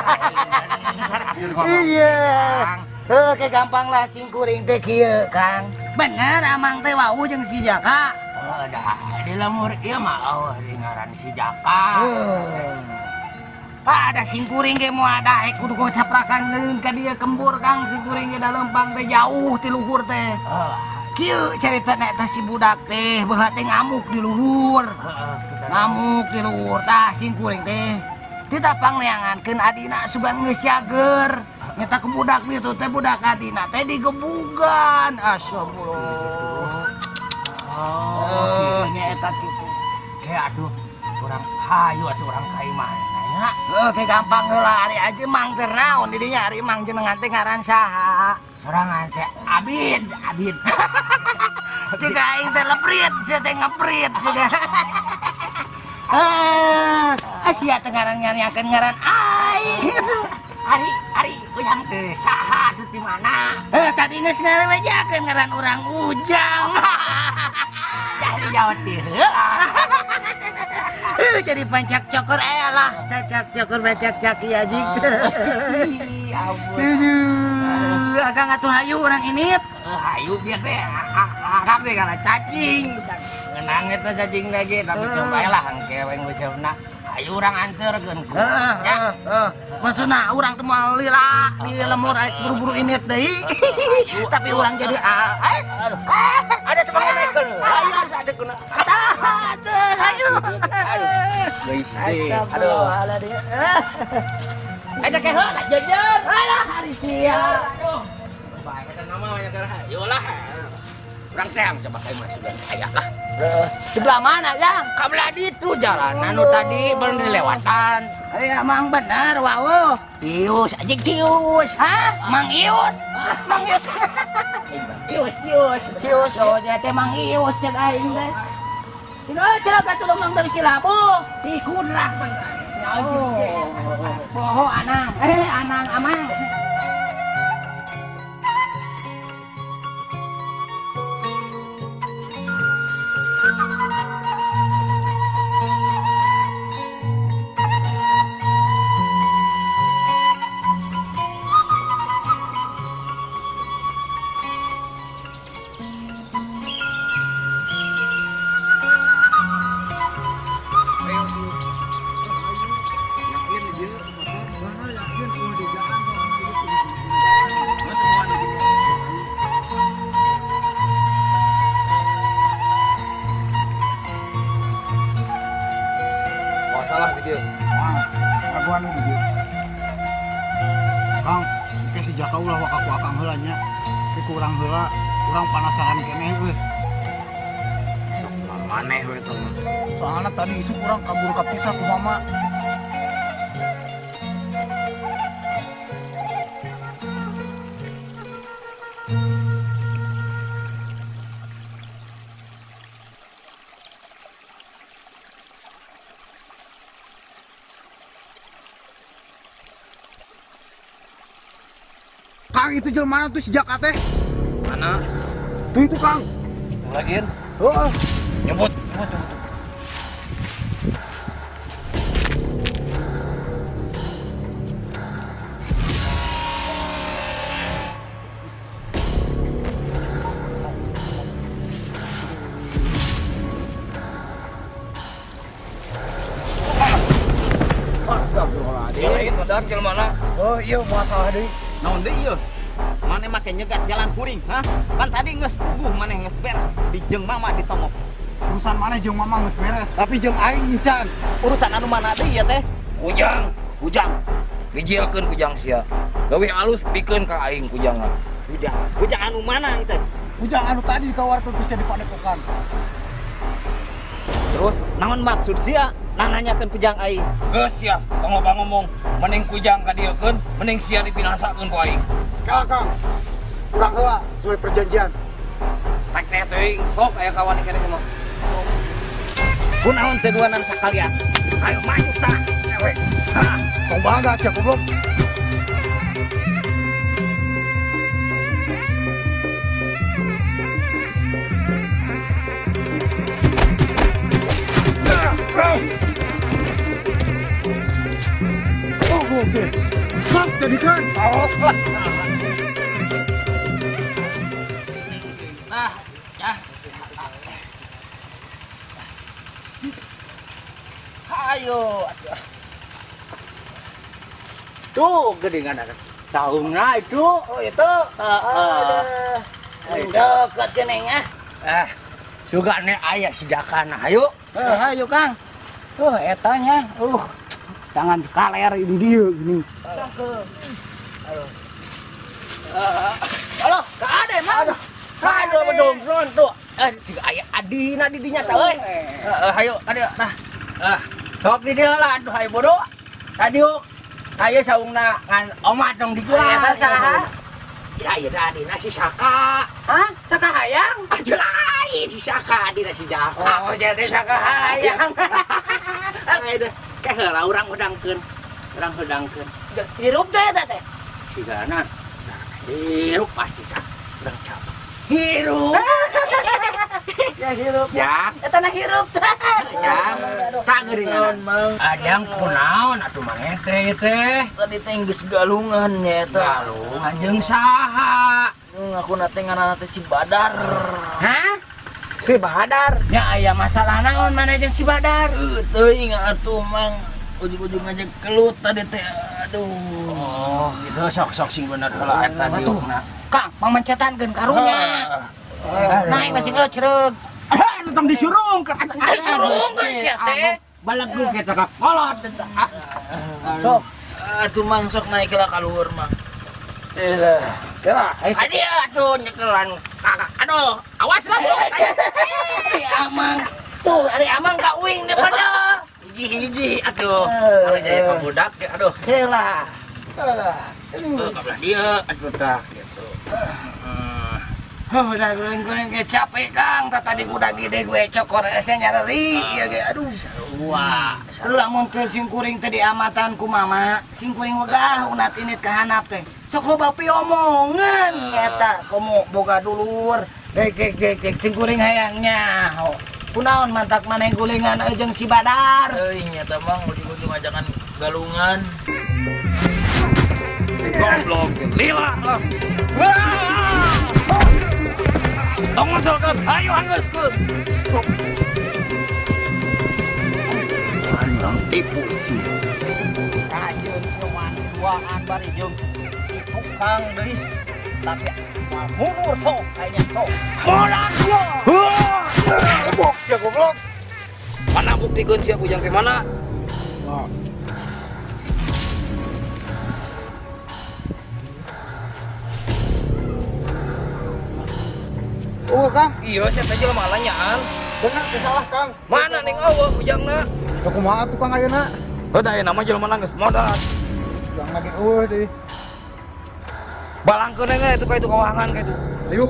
Iya. Oke gampang lah sing kuring teh kieu Kang. Bener amang teh wau jeung si Jaka. Di lemur ieu mah ngaran si Jaka. Ada sing kuring ge moal daek kudu gocaprakan ngeun ka dieu kembur Kang sing kuring ge da lempang teh jauh ti luhur teh. Kieu caritana eta si budak teh beula teh ngamuk di luhur. Ngamuk di luhur tah sing kuring teh ditapang neangankeun adina sugan geus yager. Nyata ke budak itu teh budak adina teh digebugan. Astagfirullah. Nya eta kitu. Aduh, urang hayu atuh urang ka imah. Oke gampang heula ari aja mang teh naon di dinya ari mang jenengan teh ngaran saha? Sorangan teh Abid. Cik aing teh leprit, sia teh ngeprit juga. Sia teh ngaran nyanyiakeun ngaran aing. Ari ujang teh saha teh di mana? Tadi geus ngarewejakeun ngaran urang Ujang. Jadi jawab di heula. Jadi pancak cokor lah, cacak cokor pancak caki aja. Akang atuh hayu orang ini. Hayu biar teh, akang teh kana cacing. Ngenang eta cacing lagi, tapi coba lah angke weng beuseuhna. Hayu urang anterkeun. Maksudna urang teh moal lila di lemur buru-buru init deui. Tapi urang jadi AS. Ada teu pangenekeun. Hayu ada kuna. Hayu. Astagfirullahaladzim. Ada kayak heula jejer. Alah hari sia. Aduh. Baik ada namanya kira. Yolah. Urang teh coba kayak mah sudah kaya lah. Sebelah mana, Yang? Kabelah itu jalan anu tadi belum dilewatan. Mang bener, wow. Tius, anjing Tius. Hah? Mang Ius. Mang Ius. Tius. Oh, dia teh Mang Ius cek aing teh. Cenah katulung mang teu silabu. Di kudrak mah. Oh, Anang. Anang Amang. Masalah di dia. Aguan di dia. Kang, ke si Jaka ulah wakaku akang heula nya. Tapi kurang heula, kurang panasaran keneh euy. Sok maneh we eta mah. Soalnya tadi isu kurang kabur kapisah ku mama. Kang itu jelmana tuh si Jaka teh. Mana? Tuh itu Kang. Lagian? Heeh. Nyebut. Astagfirullahaladzim. Lain badak jelmana. Oh iya masalah deui. Naon deui ieu? Mane make nyegat jalan kuring, hah? Kan tadi geus puguh maneh geus beres di jeung mama ditomok. Urusan mana jeung mama geus beres, tapi jeung aing can. Urusan anu mana deui ya teh? Ujang. Ujang. Dijilkeun kujang sia. Leuwih alus pikeun ka aing kujangan. Ujang anu mana itu? Ujang anu tadi ditawarkeun bisa di padepokan. Terus naon maksud sia? Nanyakeun kujang aing. Geus ya, ngomong-ngomong, mending kujang ka dieu keun, mending sia dibinasakeun ku aing. Kang, kurang heula sesuai perjanjian. Rek teh teuing, sok aya kawan keneh mah. Kunaon teh duanan sakalian? Ayo maju tah. Ewe. Hah, tong bangga sia goblok. Oh, oke. Kang, jadikan. Nah, ya. Ayo. Tuh, gedengan ada. Saungna itu. Oh, itu. Dekat keneng ah. Sugane aya si Jakana. Ayo. Ayo Kang. Etanya. Jangan kaler ini dia gini. Halo, gak ada emang. Aduh, bedong tuh. Jika aya adina di dinya tah euy. Hayo, adio. Nah. Sok di dieu lah, aduh hayo bodoh. Adio. Ayo saungna ngan omat dong dijual. Eta saha? Ya, ieu adina si Saka. Hah? Saka hayang? Aja lain si Saka adina si Jaka. Oh, jadi Saka hayang. Ayo, kayak heula urang hedangkeun. Urang hedangkeun. Hirup teh eta teh. Sigana. Hirup pasti kan. Urang cabut. Hirup. Ya hirup. Ya. Eta na hirup. Ya. Tak geuringan. Adang kunaon atuh maneh teh teh? Tadi teh geus galungan nya eta. Galungan jeung saha? Ngaku teh ngaranna teh si Badar. Hah? Si Badar? Ya aya masalah naon mana jeung si Badar? Teuing atuh mang ujug-ujug ngajak kelut tadi teh. Aduh. Oh, gitu sok sing bener heula eta diukna. Kang, mang mencetankeun karunya. Naik masih ngeucreug. Anu tong disurungkeun. Disurungkeun sia teh. Balegug eta ka kolot eta. Sok. Atuh mang sok naik lah kaluhur mang. Kela, Adi aduh nyekelan kakak. Aduh, awas lah bu. Amang. Tuh, ada amang kak uing nih pada. Hiji, aduh. Kalau jadi pemudak, aduh. kela. Kabelah dia, aduh dah gitu. Udah goreng-goreng kayak capek Kang, tadi udah gede gue cokor esnya nyari ya ge. Aduh. Wah, Lamun ke singkuring tadi amatan ku mama, singkuring wegah unat init kahanap teh. Sok loba piomongan eta komo boga dulur. Cek singkuring hayangnya. Kunaon mantak maneh gulingan jeung si Badar. euy nya teh mang ujung-ujung ajakan galungan. Goblok, lila lah. Tong mantelkeun, ayo anggeuskeun. Orang tipu sih. Kajeun sowan duaan bari jeung tukang deui. Tapi mundur sok kayaknya sok. Modal gua. Goblok, sia goblok. Mana buktikeun sia bujang teh mana? Kang. Iya, saya teh jelema malanyaan. Bener salah Kang. Mana ning eueuh bujangna? Da kumaha tuh Kang ayeuna? Heuh aya nama jelema geus modal. Yang lagi eueuh deui. Balangkeun engge itu ka itu kawangan ka itu. Yuk.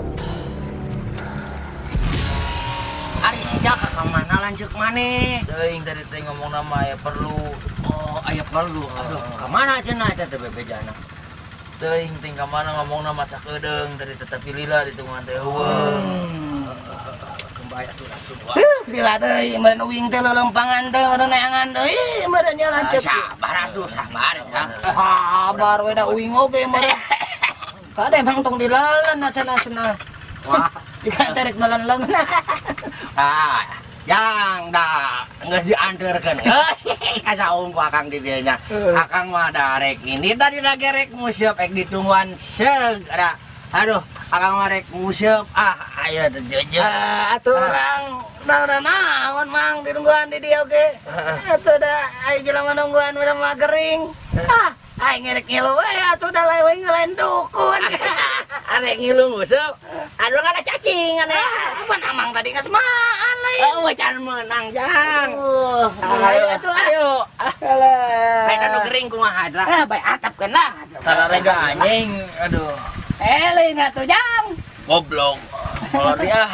Ari si Jaka ka mana lanjut maneh? Teuing tadi teh ngomong nama aya perlu. Oh, aya perlu. Aduh, ka mana cenah eta teh bebejana? Teuing ting ka mana ngomong nama sakedeung tadi tetep pilihlah di tungguan teh eueuh. Kembali atuh atuh. Lila deui, meureun uing teh lelempangan teh meureun neangan deui, meureun jalan ceuk. Sabar atuh, sabar ya. Sabar we da uing oge meureun. Kade emang tong dilalen cenah. Wah, Jika tarik dalan leungeun. ah, yang dah nggak diantarkan. Kasaung ku akang di dieu nya. Akang mah da rek ini tadi da gerek museup ek ditungguan seug ada. Aduh, akang mah rek museup. Aya teh jeujeut. Atuh urang udah naon mang ditungguan di dieu oge. Atuh da aya jelema nungguan udah mah gering. Aing ngerek ngilu we atuh da leweng ngelain dukun. Arek ngilu museup. Aduh ngala cacing aneh. Pan amang tadi geus maan lain. Oh, macan menang jang. Ayo atuh Ayo. Alah. Bae nu gering kumaha da. Bae atap keunang. Tararega anjing. Aduh. Eling atuh jang. Goblok. Kalau dia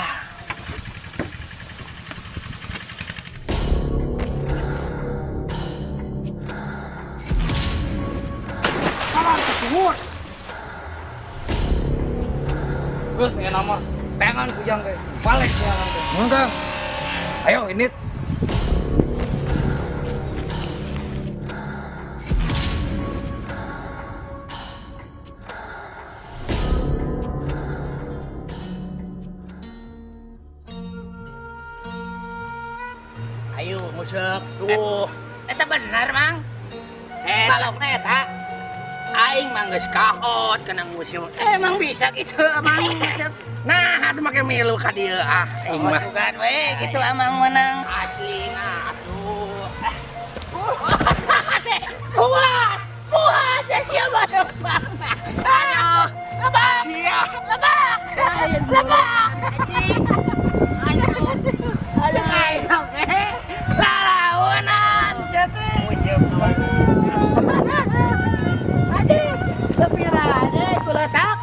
Terus ya nama tangan kujang ke balik jangan ke. Kang. Ayo ini. ayo museup tuh. Eta bener mang. Balokna eta. Aing mah geus kahot kana museum. Emang bisa gitu amang. Nah, atuh make milu ka dieu aing mah. Masukan we gitu amang menang. Aslina atuh. Puas. Puas ya siapa lebak. Aduh. Lebak. Sia. Lebak. Lebak. Aduh. Ayo oke. Lalawanan siapa? Adik, sepiranya kuletak.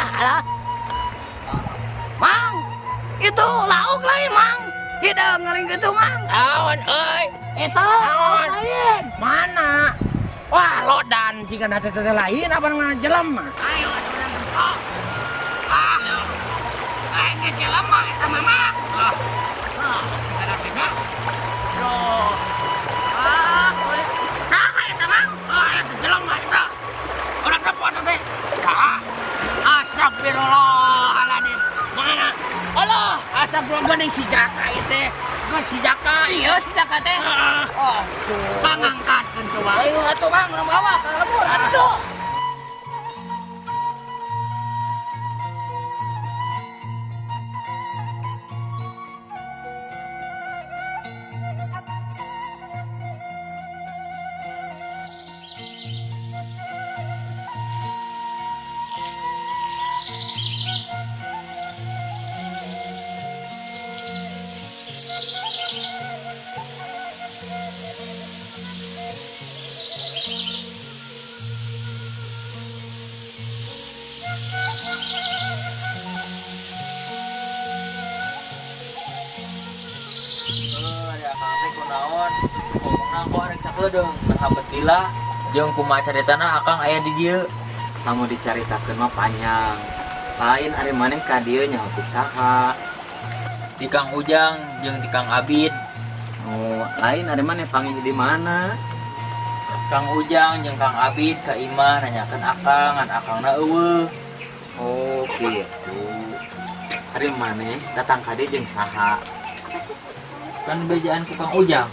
Mang, itu lauk lain mang. Hidang ngaling gitu mang. Awan euy. Itu lain. Mana? Wah, lodan jika nanti tete lain apa ngajelem mah. Ayo, aing ge jelema eta mama. Beda-beda. Kowe saha eta mang? Eta jelem mah eta. Urang dapat teh. Astagfirullahaladzim. Mana? Allah, astagfirullah geuning si Jaka ieu teh. Geus si Jaka. Iya, si Jaka teh. Oh, pangangkatkeun coba. Ayo atuh mang, urang bawa ka lembur atuh. Ngomongna aku arek sakedeung, nah betila jeung kumaha caritana akang aya di dieu. Lamun dicaritakeun mah panjang. Lain ari maneh ka dieu nyaho ti saha? Di Kang Ujang jeung di Kang Abid. Oh, lain ari maneh panggih di mana? Kang Ujang jeung Kang Abid ka imah nanyakeun akang, ngan akangna eueuh. Oh, gitu. Ari maneh datang ka dieu jeung saha? Kan bejaan ku Kang Ujang.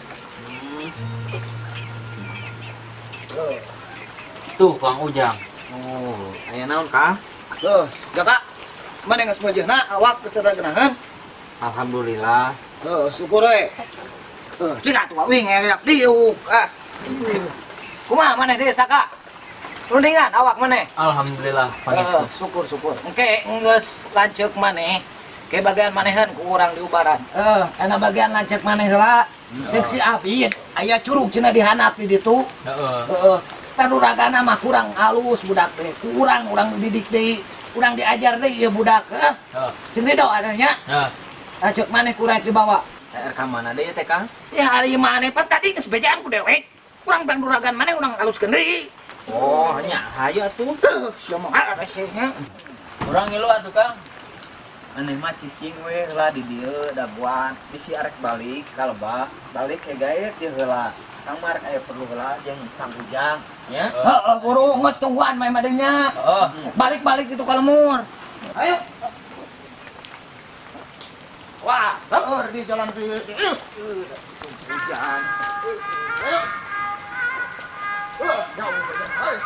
Tuh Kang Ujang. Oh, aya naon kah? Tuh, Jaka. Mana geus meujeuhna awak kesederhanahan? Alhamdulillah. Syukur we. Cik atuh wing ngejak diuk. Kumaha maneh deui Saka? Rundingan awak maneh? Alhamdulillah pangestu. Syukur. Engke geus lanceuk maneh. Ke bagian manehan ku urang di ubaran. Enak bagian lanceuk maneh heula. Cek si Abid aya curug cenah dihanap di ditu. Heeh. Tanuragana mah kurang halus budak teh. Kurang urang dididik deui. Urang diajar deui ieu budak. Heeh. Ceuk dido adanya. Heeh. Lanceuk maneh kurang dibawa. Ka mana deui teh, Kang? Ya hari maneh pan tadi geus bejaan ku dewek. Urang tanuragan maneh urang haluskeun deui. Oh, nya hayu atuh. Sia mah ada sehnya. Urang ngilu atuh Kang. Aneh mah cicing we heula di dieu daguan. Bisi arek balik ka lebah. Balik ke gaet ieu heula. Kang Mark aya perlu heula jeung Kang Ujang nya. Heeh, guru geus tungguan mah madenya. Heeh. Balik-balik itu ka lemur. Ayo. Wah, seur di jalan teu. Ujang. Ayo. Jauh. Ayo.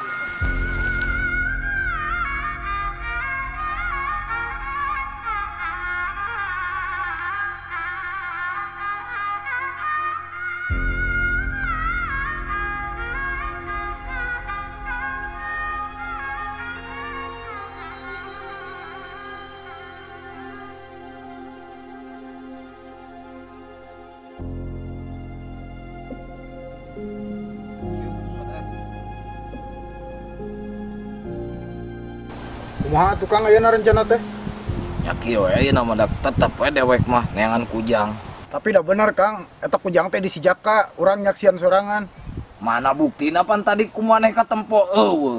Kumaha tukang ayeuna rencana teh? Ya kieu we ayeuna mah tetep we dewek mah neangan kujang. Tapi dah benar Kang, eta kujang teh disijaka, urang nyaksian sorangan. Mana buktina pan tadi kumaneh katempo eueuh.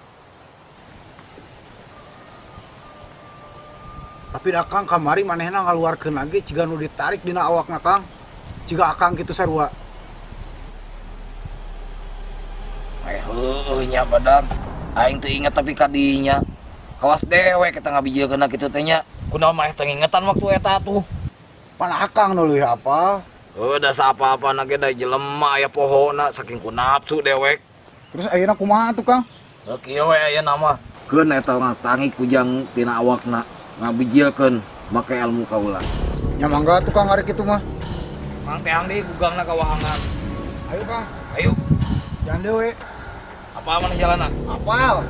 Tapi dah Kang kamari manehna ngaluarkeun lagi ciga nu ditarik dina awakna Kang. Ciga akang kitu sarua. Heueuh nya badak. Aing teu inget tapi kadinya. Kawas dewek kita ngabijiekeun kitu teh nya. Kunaon mah teu ngingetan waktu eta tuh. Pan akang nu leuwih apa? Da sapa-apana ge da jelema aya pohona saking ku nafsu dewek. Terus ayeuna kumaha tuh Kang? Kieu we ayeuna mah. Keun eta ngatangi kujang tina awakna ngabijiekeun make ilmu kaula. Nya mangga tukang ari kitu mah. Mang teang deui gugangna ka wahangan. Ayo Kang. Ayo. Jangan dewe. Apa mana jalanan? Apal.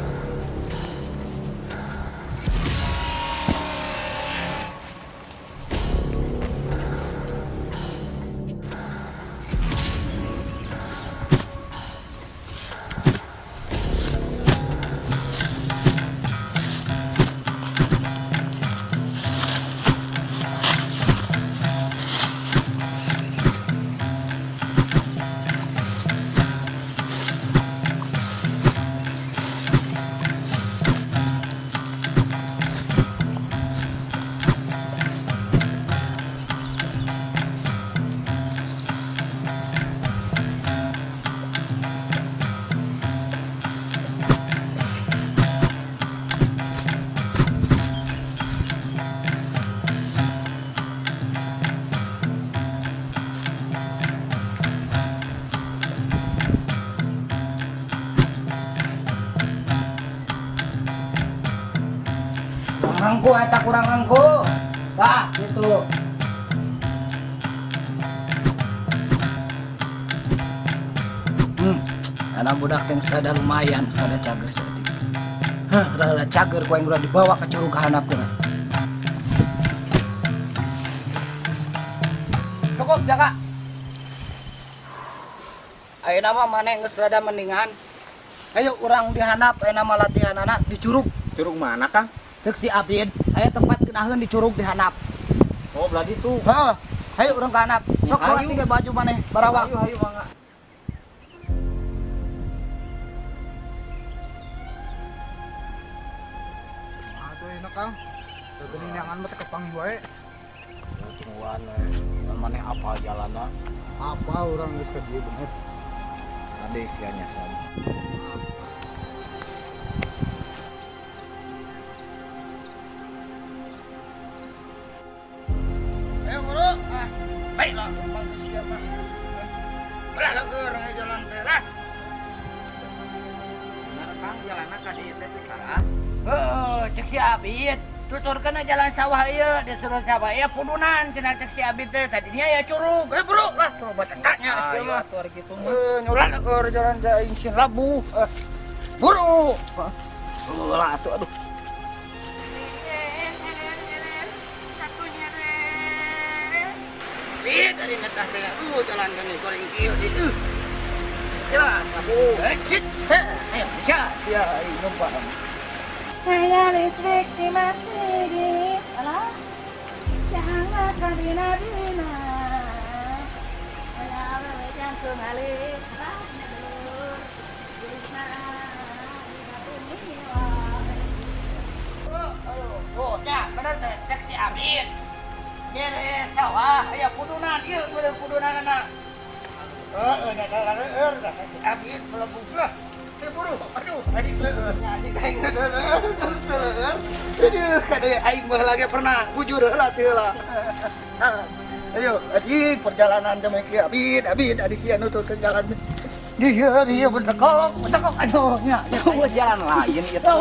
Rangku eta kurang rangku. Tah, gitu. Anak budak teh sada lumayan, sada cager saeutik. Rala cager ku yang udah dibawa ke curug kahanapkeun. Cukup jaga. Ayeuna mah maneh geus rada mendingan. Ayo urang dihanap ayeuna mah latihanana di curug. Curug mana Kang? Cek si Abid, aya tempat geunaheun di curug dihanap. Oh, belah ditu. Heeh. Ayo urang kahanap. Sok bawa tiga baju maneh barawak. Hayu mangga. Atuh enak Kang. Teu neangan mah teh kepanggih wae. Tungguan maneh apa jalanna? Apa orang geus ka dieu bener. Ade sia nyasan. Ayo buru. Baiklah, kembang ke siapa? Belah leueur nge jalan teh lah. Bener Kang jalanna ka dieu teh teu salah. Cek si Abid. Tuturkeun jalan sawah ieu, dituturkeun sawah ieu pudunan cenah cek si Abid teh. Tadinya ya curug. Buru lah, coba tekaknya ieu mah. Atuh ari kitu mah. Nyulan leueur jalan jaing sin labu. Buru. Lah atuh aduh. Lihat dari netah teh, jalan kami goreng kieu itu. Jelas aku. Cit. Ayo bisa. Sia numpang. Saya listrik dimati di alah jangan kadina-dina saya lewe jantung alik bandur bisa Oh, ya bener teh cek si Amin. Beres sawah aya pudunan ieu bener pudunan anak. Nya dalar dah si Amin melebu lah. Buru, aduh, adik leueur. Asik aing leueur. Aduh, kade aing mah lagi pernah bujur heula teu lah. Ayo, adik perjalanan demi ki Abid adi sia nuturkeun jalan. Dia bertekok, aduh nya. Coba jalan lain itu.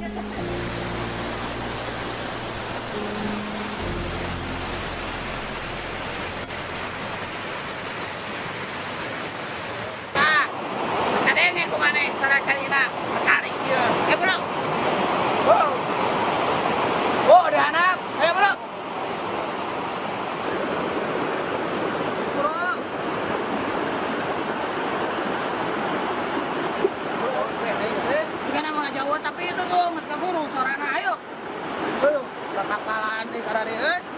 Oh, ada anak. Ayo, bro. Bukan nama Jawa, tapi itu tuh mas guru sorana. Ayo. Ayo, kakak-kakaan di karari.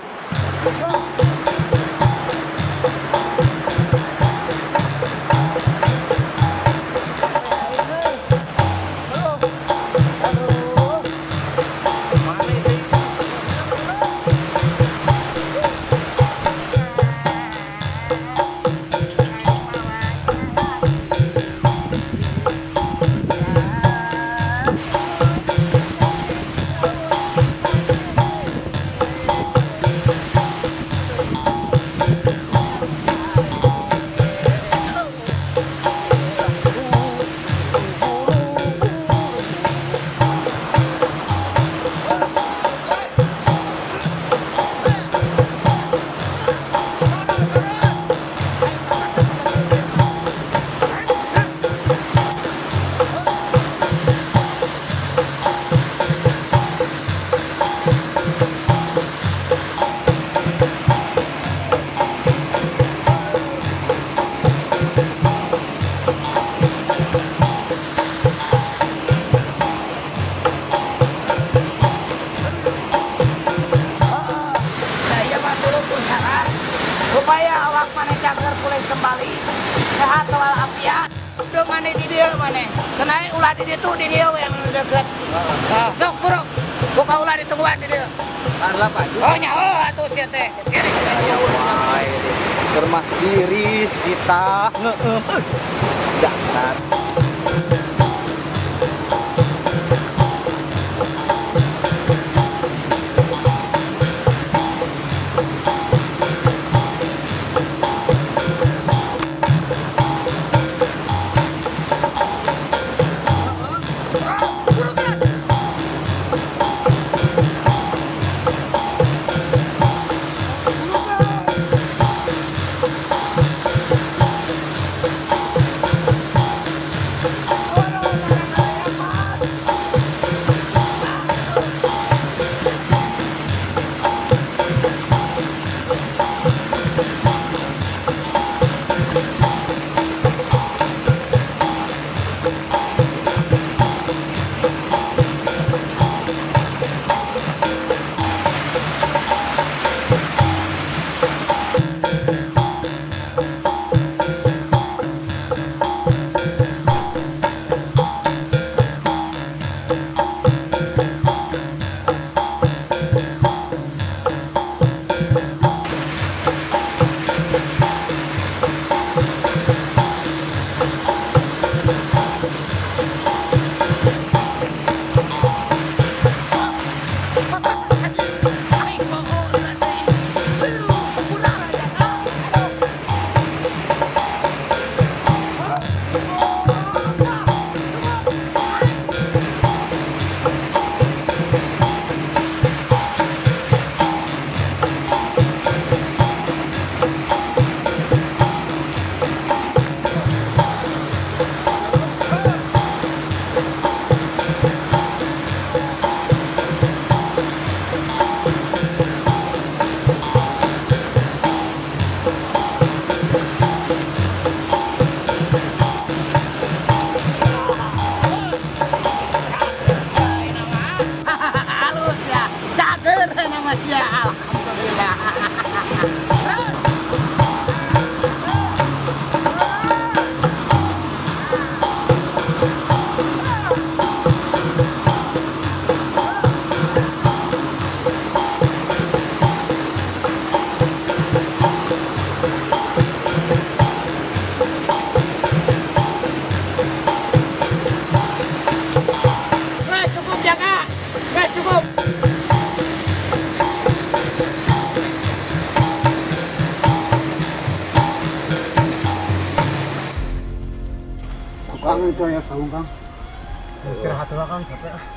kembali sehat walafiat. Udah mana di dia mana? Kenai ulah di dia tuh di dia yang deket. Nah, sok buruk. Buka ulah di tungguan di dia. Parla Pak. Oh nya, oh atuh sia teh. Kermah iris kita ngeueuh. Dasar. Saung Kang. Istirahat dulu Kang, capek ah.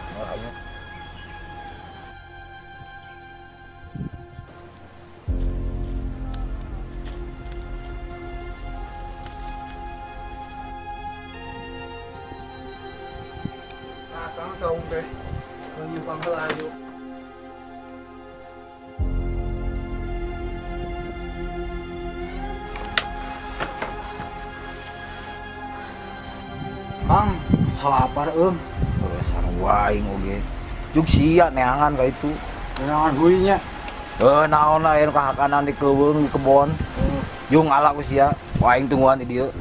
Kang saung teh. Nyimpang heula ayo. Kang, salah apa eum? Sarua aing oge. Jug sia neangan ka itu. Neangan heuinya. Naon aya nu kahakanan di keuweung di kebon. Jung ala ku sia. Wah aing tungguan di dieu.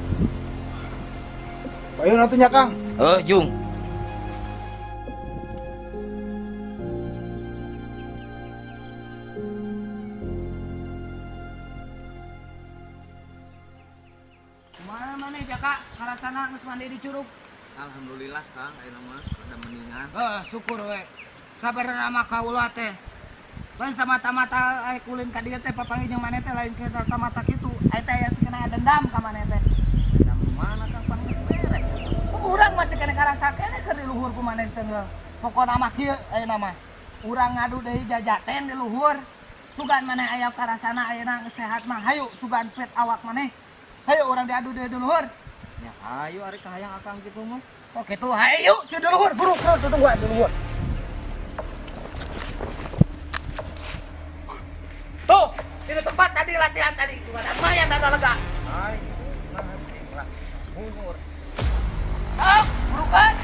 Payun atuh nya Kang. Jung. Mana Jaka? Karasana geus mandi di curug. Alhamdulillah Kang, ayeuna mah udah mendingan. Syukur we. Sabarna mah kaula teh. Pan samata-mata aya kulin ka dieu teh papanggih jeung maneh teh lain ke mata kitu. Aya teh aya sakena dendam ka maneh teh. Dendam mana Kang pan geus beres. Urang masih kena karasa kene keur di luhur ku maneh teh. Pokona mah kieu ayeuna mah. Urang ngadu deui jajaten di luhur. Sugan maneh aya karasana ayeuna sehat mah. Hayu sugan pet awak maneh. Hayu urang diadu deui di luhur. Ya ayo ari kahayang akang kitu mah. Oh gitu, hayu si di luhur, buru tungguan di luhur. Tuh, ini tempat tadi latihan tadi, cuma ada mayan ada lega. Ai, nah, mundur. Oh, burukan.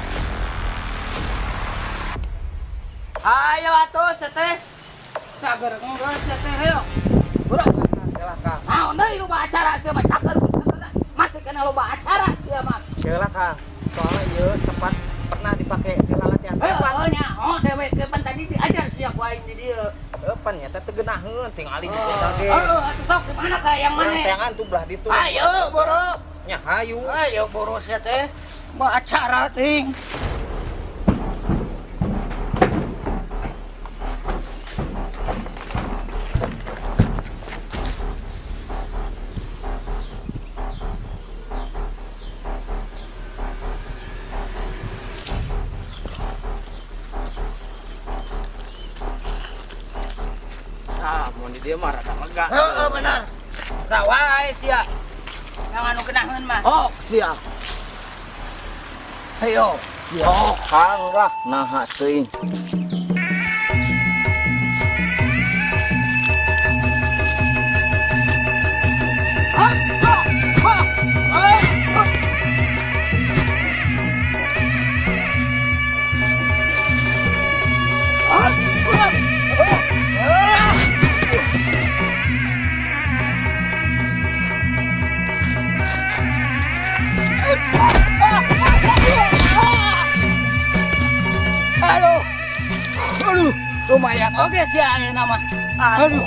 Ayo atuh seteh. Cager geus seteh hayo. Burak. Silakan. Naon deui loba acara sia mah cager. Masih kena loba acara sia mah. Silakan. Soalnya ieu tempat pernah dipakai di latihan. Oh nya, oh dewe ke pan tadi diajar sia ku aing di dieu. Pan nya teh teu geunaheun tinggal di dieu tadi. Atuh sok di mana ka yang mana? Tengan tuh belah ditu. Ayo boro. Nya hayu. Ayo boro sia teh. Ba acara ting. Mun di dieu mah rada lega. Bener. Sawae sia. Yang anu kenaheun mah. Oh, sia. Hayo. Sia. Oh, Kang lah naha teuing. Aduh, lumayan oke sih ayeuna mah. Aduh.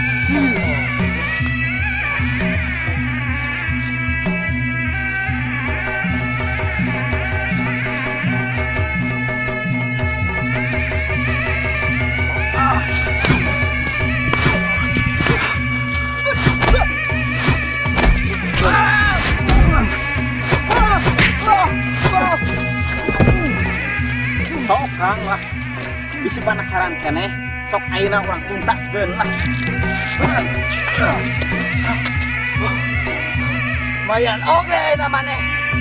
Sok Kang lah. Bisi penasaran keneh. Sok ayeuna urang tuntaskeun lah. Lumayan oke ayeuna maneh.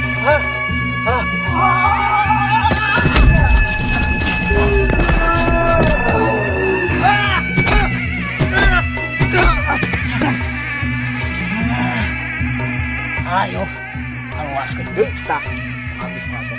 Ayo. Awas gede tak. Habis mata.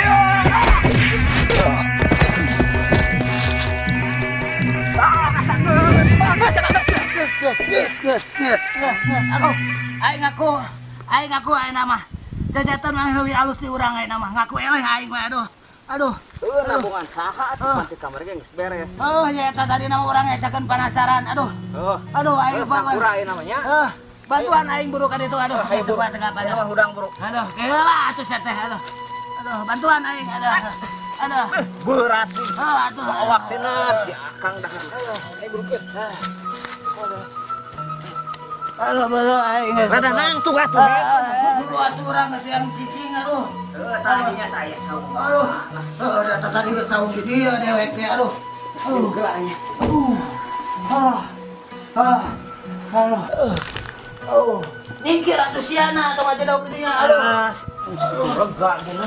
Aduh, aing ngaku ayeuna mah. Jajatan mah leuwih alus di urang ayeuna mah. Ngaku eleh aing mah aduh. Teu nabungan saha atuh pati kamar ge geus beres. Oh, ya eta tadi nama urang ecakeun penasaran. Aduh. Aduh aing sakura ayeuna mah nya. Bantuan aing buru ka ditu aduh. Ayo buru tengah pada. Hudang buru. Aduh, keula atuh sia teh aduh. Aduh, bantuan aing aduh. Aduh. Berat. Aduh. Awak tina si Akang dah. Ayo buru kieu. Aduh, betul aing. Rada nangtung atuh. Dulu atuh urang ngasihan cicing aduh. Tadinya saya saung. Aduh. Ada tadi ke saung di dia dewek teh aduh. Aduh gelanya. Aduh. Oh. Nyingkir atuh siana atau aja daun dinya aduh. Lega gini.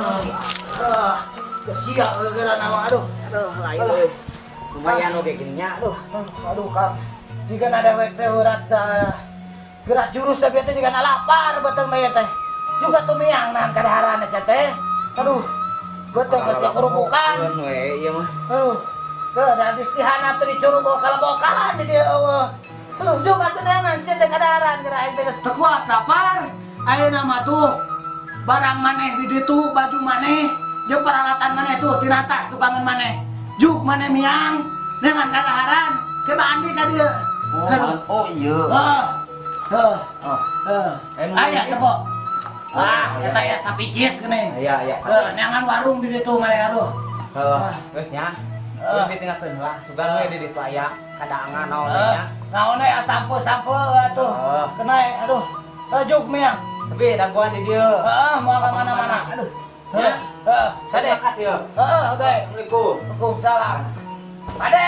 Sia gara nama aduh. Lain euy. Lumayan oge gini nya aduh. Aduh Kang. Jika ada wek teh urat gerak jurus tapi teh jika lapar beteng teh teh. Juga tumiang nan kadaharan teh. Aduh. Beteng masih kerupukan. Iya mah. Aduh. Dan istihana tuh dicuru bawa kalebokan di dia Allah. Juga tenangan sih teh kadaharan gerak teh tekuat lapar. Ayeuna mah tuh barang maneh di ditu, baju maneh, jeung peralatan maneh tuh tina tas tukangan maneh. Juk maneh miang dengan kadaharan ke bandi ka dieu. Oh iya. Aya teh, Bo. Eta ya sapicis geuning. Iya. Neangan warung di ditu maneh aduh. Geus nya. Ditinggalkeun lah, sugan we di ditu aya kadangan naon nya. Naon ya sampo-sampo atuh. Kenai aduh. Juk miang. Tapi daguan di dieu. Mau ke mana-mana. Aduh. Kade. Oke. Assalamualaikum. Waalaikumsalam. Kade.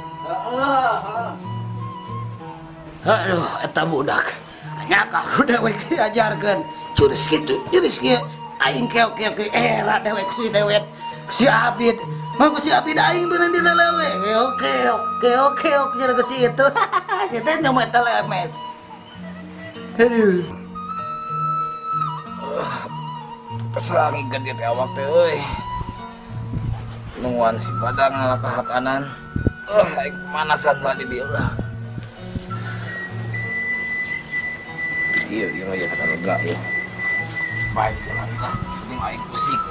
Aduh, eta budak. Nyaka ku dewek diajarkeun. Jurus kitu, jurus kieu. Aing keok lah dewek si dewek. Si Abid. Mau si Abid aing beneran dilelewe. Oke, kira ke situ. Si teh nyomet telemes. Aduh. Pesangi gede teh awak teh euy. Nungguan si Badang ngalah ka hakanan. Aing pemanasan lah di dieu lah. Iya mah ya kata lega ya. Baik jalan lah, ini aing pusing.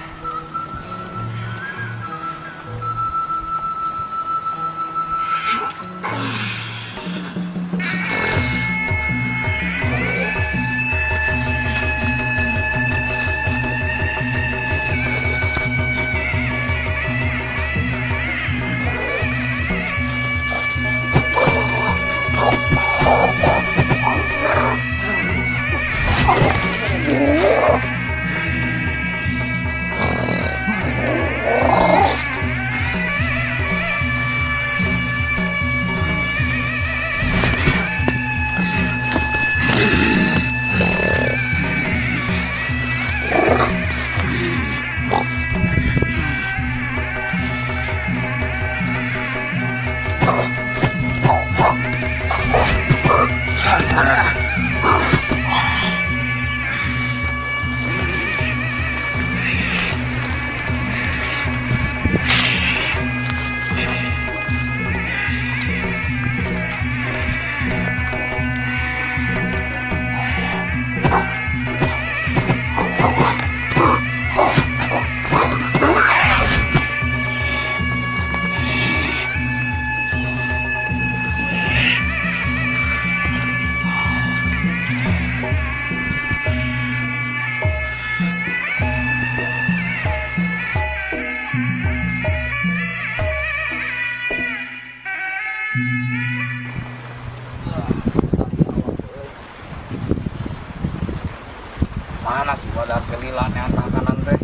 Mana sih wadah kelilan yang entah kanan teh.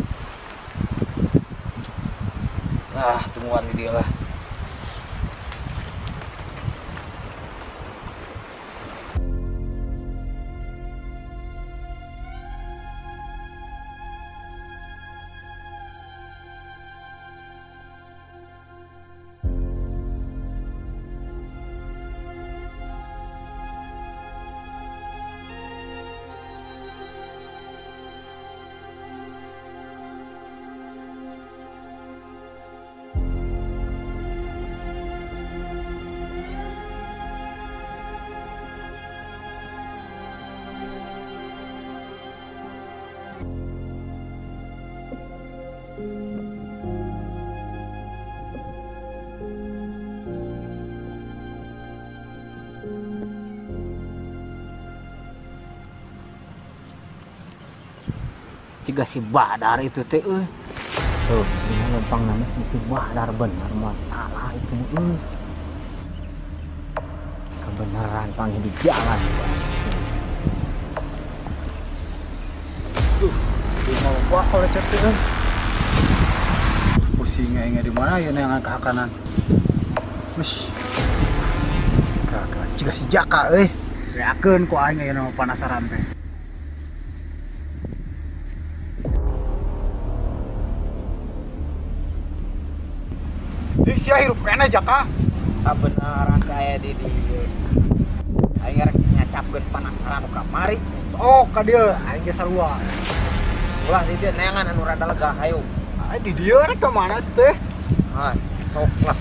Tungguan di dia lah. Jika si Badar itu teh tuh ini lempang nama si Badar benar masalah itu kebenaran panggil di jalan Aduh, mau gua kalau lecet tuh. Pusingnya di mana ya neangan ke kanan. Mas. Kakak, jika si Jaka yakin ku aing ya nama penasaran teh. Di sia hirup kena Jaka. Kebenaran saya di dieu. Aing rek nyacapkeun penasaran ka mari. Sok ka dieu aing ge sarua. Ulah di dieu neangan anu rada lega hayu. Di dieu rek ka mana sih teh? Ah, sok lah.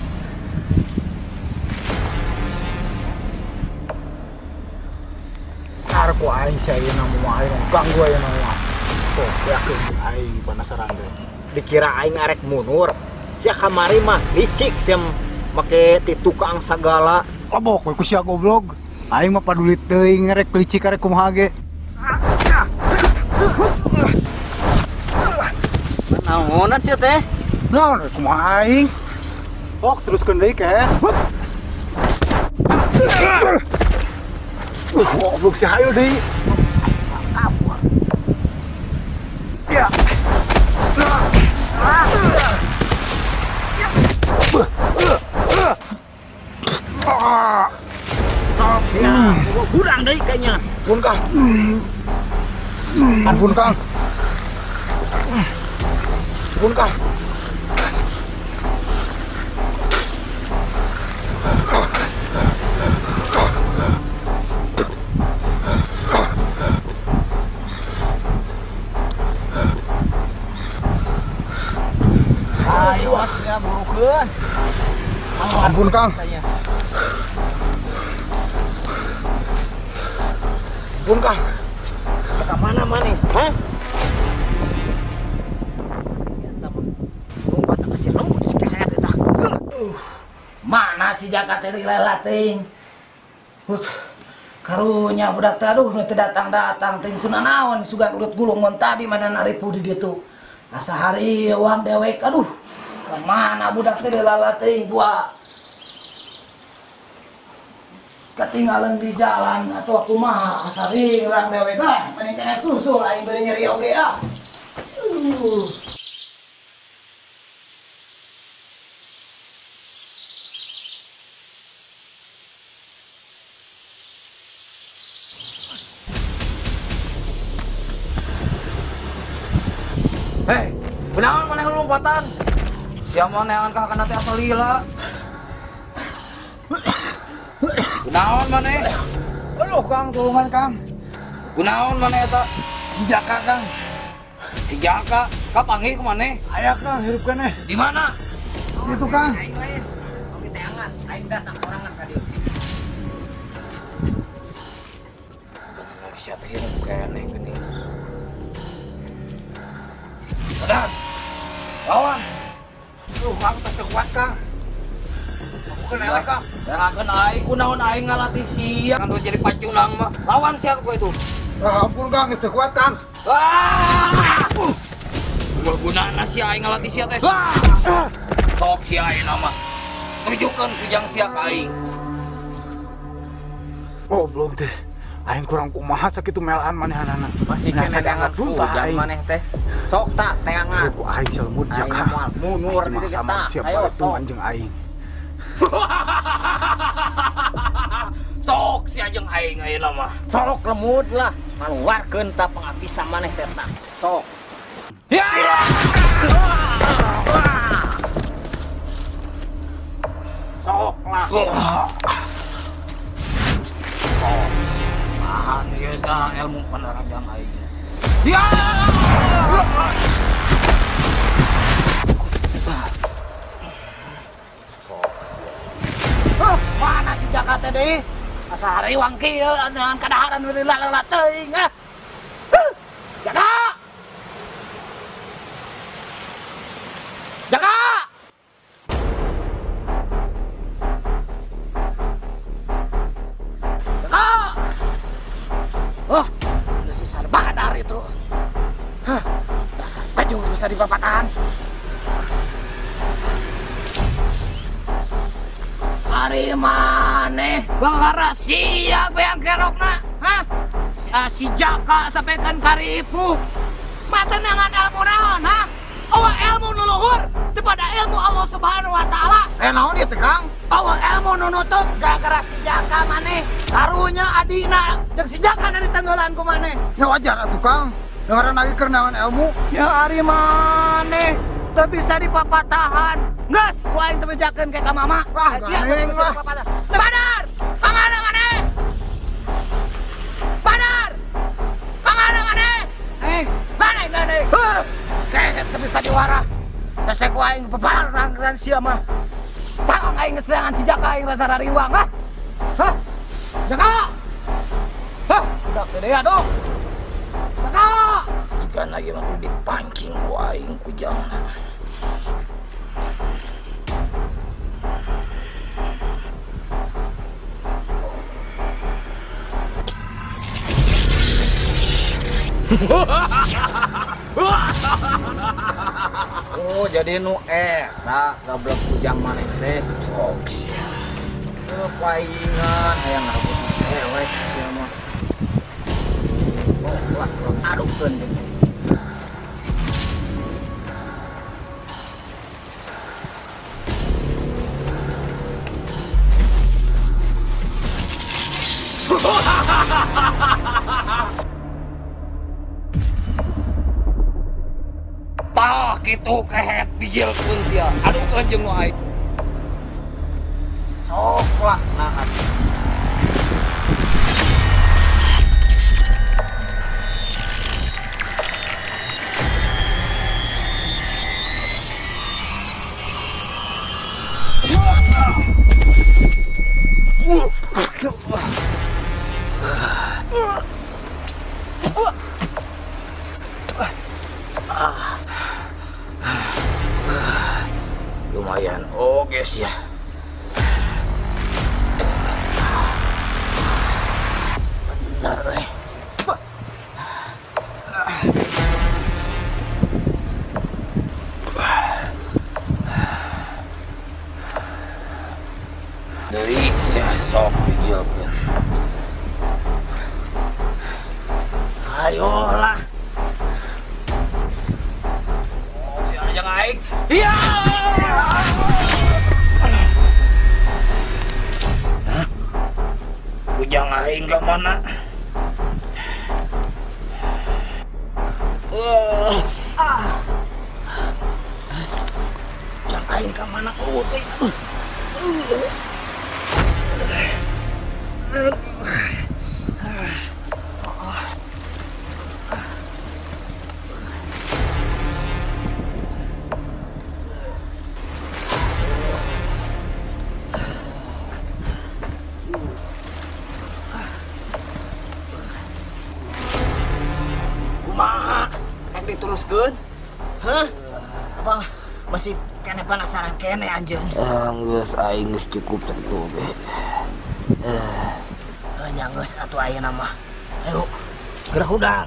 Arko aing sia ieu nama aing ganggu aya nama. Sok yakin aing penasaran teh. Dikira aing arek munur. Sia kamari mah licik sia make ti tukang sagala. Labok we ku sia goblok. Aing mah paduli teuing rek licik arek kumaha ge. Naonan sia teh? Naon we kumaha aing? Sok teruskeun deui ke. Goblok si hayu deui. Ya. Sok sia, kurang deui kayaknya. Ampun Kang. Ampun Kang. Ampun Kang. Ayo sia burukeun. Ampun Kang. Ampun Kang. Ke mana maneh? Hah? Mana si Jaka teh lelating? Karunya budak teh aduh teu datang-datang teh kuna naon sugan urut gulung mun tadi mana naripu di ditu. Asa hari uang dewek aduh. Kemana budak teh lelating gua? Ketinggalan di jalan atau kumaha asa ring urang dewek lah mending kena susul aing beureung nyeri oge ah. Hei, kunaon maneh lompatan? Siapa neangan ka kana teh asal lila? Kunaon maneh? Aduh Kang, tolongan Kang. Kunaon maneh eta? Si Jaka Kang. Si Jaka, kapanggih ku maneh? Aya Kang, hirup keneh. Di mana? Itu Kang. Aing oge teangan, aing datang sorangan ka dieu. Bener sia teh hirup keneh geuning. Badan. Lawan. Aduh, aku tes kuat Kang. Aku kena elek Kang. Jangan aing, kunaon aing ngalatih sia kan jadi pacunang mah. Lawan sia ku itu. Ampun Kang, geus teu kuat Kang. Gua gunana sia aing ngalatih sia teh. Sok sia ayeuna mah. Tunjukkeun kujang sia ka aing. Oh, belum teh. Aing kurang kumaha sakitu melaan manehanana. Masih kena teangan hujan maneh teh. Sok tak teangan. Ku aing selmut Jaka. Munur di dieu tah. Siap Ayo baletungan jeung aing. Sok sia jeung aing ayeuna mah. Sok lemut lah. Maluarkeun tah pangabisa maneh teh tah. Sok. Ya! Sok lah. Tahan ieu sa ilmu penerjang aing. Ya! Mana si Jaka teh deui? Asa hariwang kieu dengan kadaharan deui lalala teuing ah. Jaka! Jaka! Jaka! Oh, udah si Sarbadar itu. Hah, dasar baju bisa di papatan. Ari maneh bangara siap yang kerokna, hah? Si Jaka sampaikan karipu. mata neangan ilmu naon, ha? Awa ilmu nuluhur daripada ilmu Allah Subhanahu wa taala. Naon ieu teh Kang? Awa ilmu nunutup gara-gara si Jaka maneh. Karunya adina jeung si Jaka na ditenggelan ku maneh. Ya wajar atuh Kang. Dengaran lagi keur naon ilmu. Ya ari maneh teu bisa dipapatahan. Geus ku aing teu bejakeun ke ka mama. Wah, siap ganeng lah. Badar! Kamana maneh? Badar! Kamana maneh? Ganeng. Kayak teu bisa diwara. Tesek ku aing bebalan sia mah. Tangong aing ngeseangan si Jaka aing rasa rariwang, ha? Hah? Jaka! Hah, udah gede aduh. Jaka! Jika lagi mah dipancing ku aing ku jangan. Oh, jadi nu eta gablek kujang maneh teh. Sok. Paingan hayang ngarbut ewek sia mah. Oh, lah, aduh keun. Tah kitu kehet dijilkeun sia. Aduh jeung nu aing. Sok lah nahan. Lumayan oge sih ya. Bener eh. Deui sih sok dijilkeun. Ayolah. Oh, si aja aing. Iya. Hah? Kujang aing ka mana? Yang aing ka mana teh? Kumaha? Rek diteruskeun? Hah? Apa masih kene penasaran kene anjeun? Geus aing geus cukup tentu ge. Nya geus atuh ayeuna mah. Ayo. Gerah udang.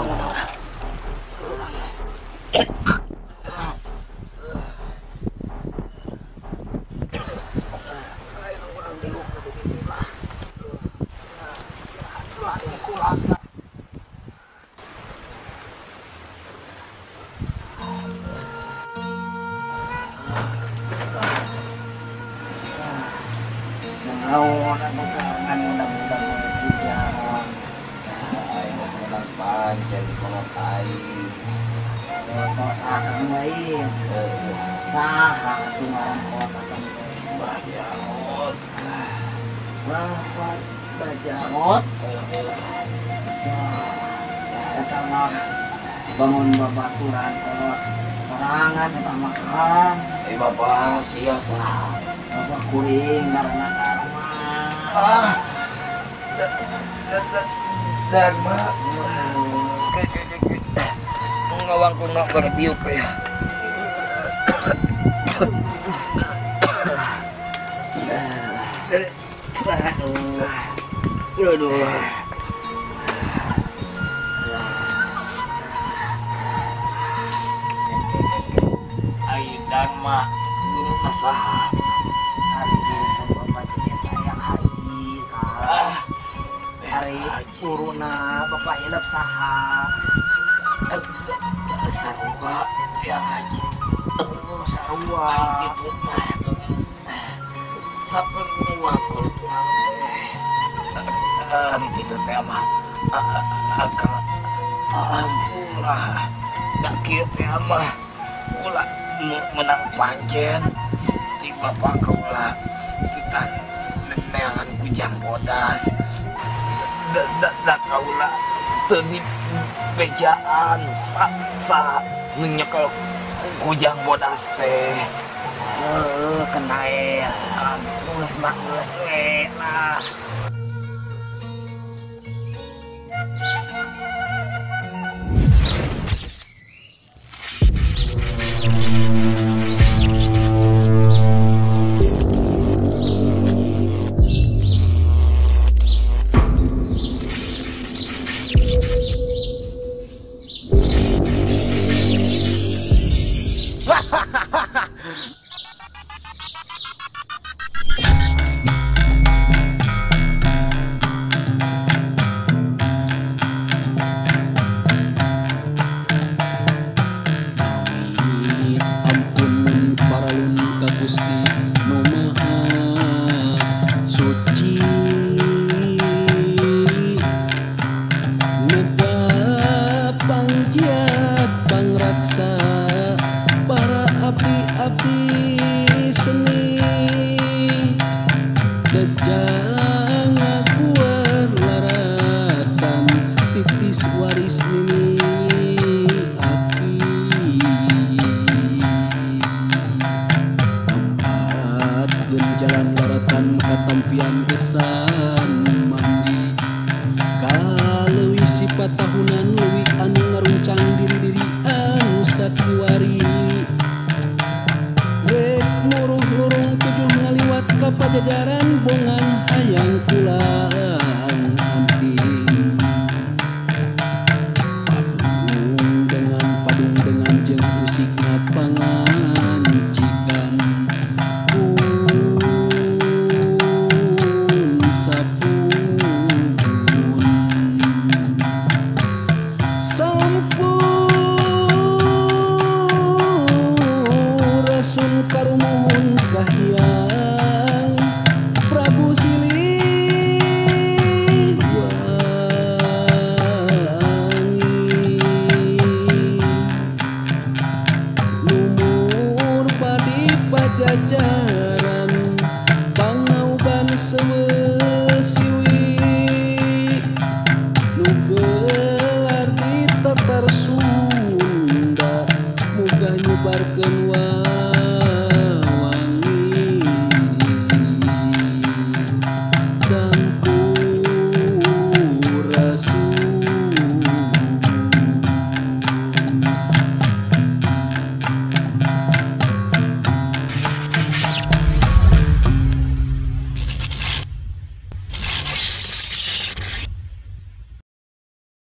Pancen kolot aing. Kolot akang lain. Saha atuh ngaran kolot akang teh? Bajamot. Lapan bajamot. Eta mah bangun babaturan kolot sorangan eta mah Kang. Bapak sia sah. Bapak kuring ngaranna Dharma. Dharma. Ngawangku nggak banget diuk ya. Aduh. Ai Dharma guru nasaha. Hari ini Bapak teh hayang haji Kang. Hari uruna Bapak hilap saha? Sarwa ya haji. Sarwa gitu. Sampai ngakul tulang teh. Gitu teh mah. Akan ampurah. Dak kieu teh mah. Ulah menang pancen ti bapak kaula kita neangan kujang bodas. Da kaula teu di bejaan sa nyekel kujang bodas teh. Kenae geus mah geus we lah. Pajajaran bongan hayang pulang amping padung dengan jeung musikna pangancikan pun sampun rasul karumuhun kahiyang Prabu Siliwangi lumur padi pajajaran pangauban sewe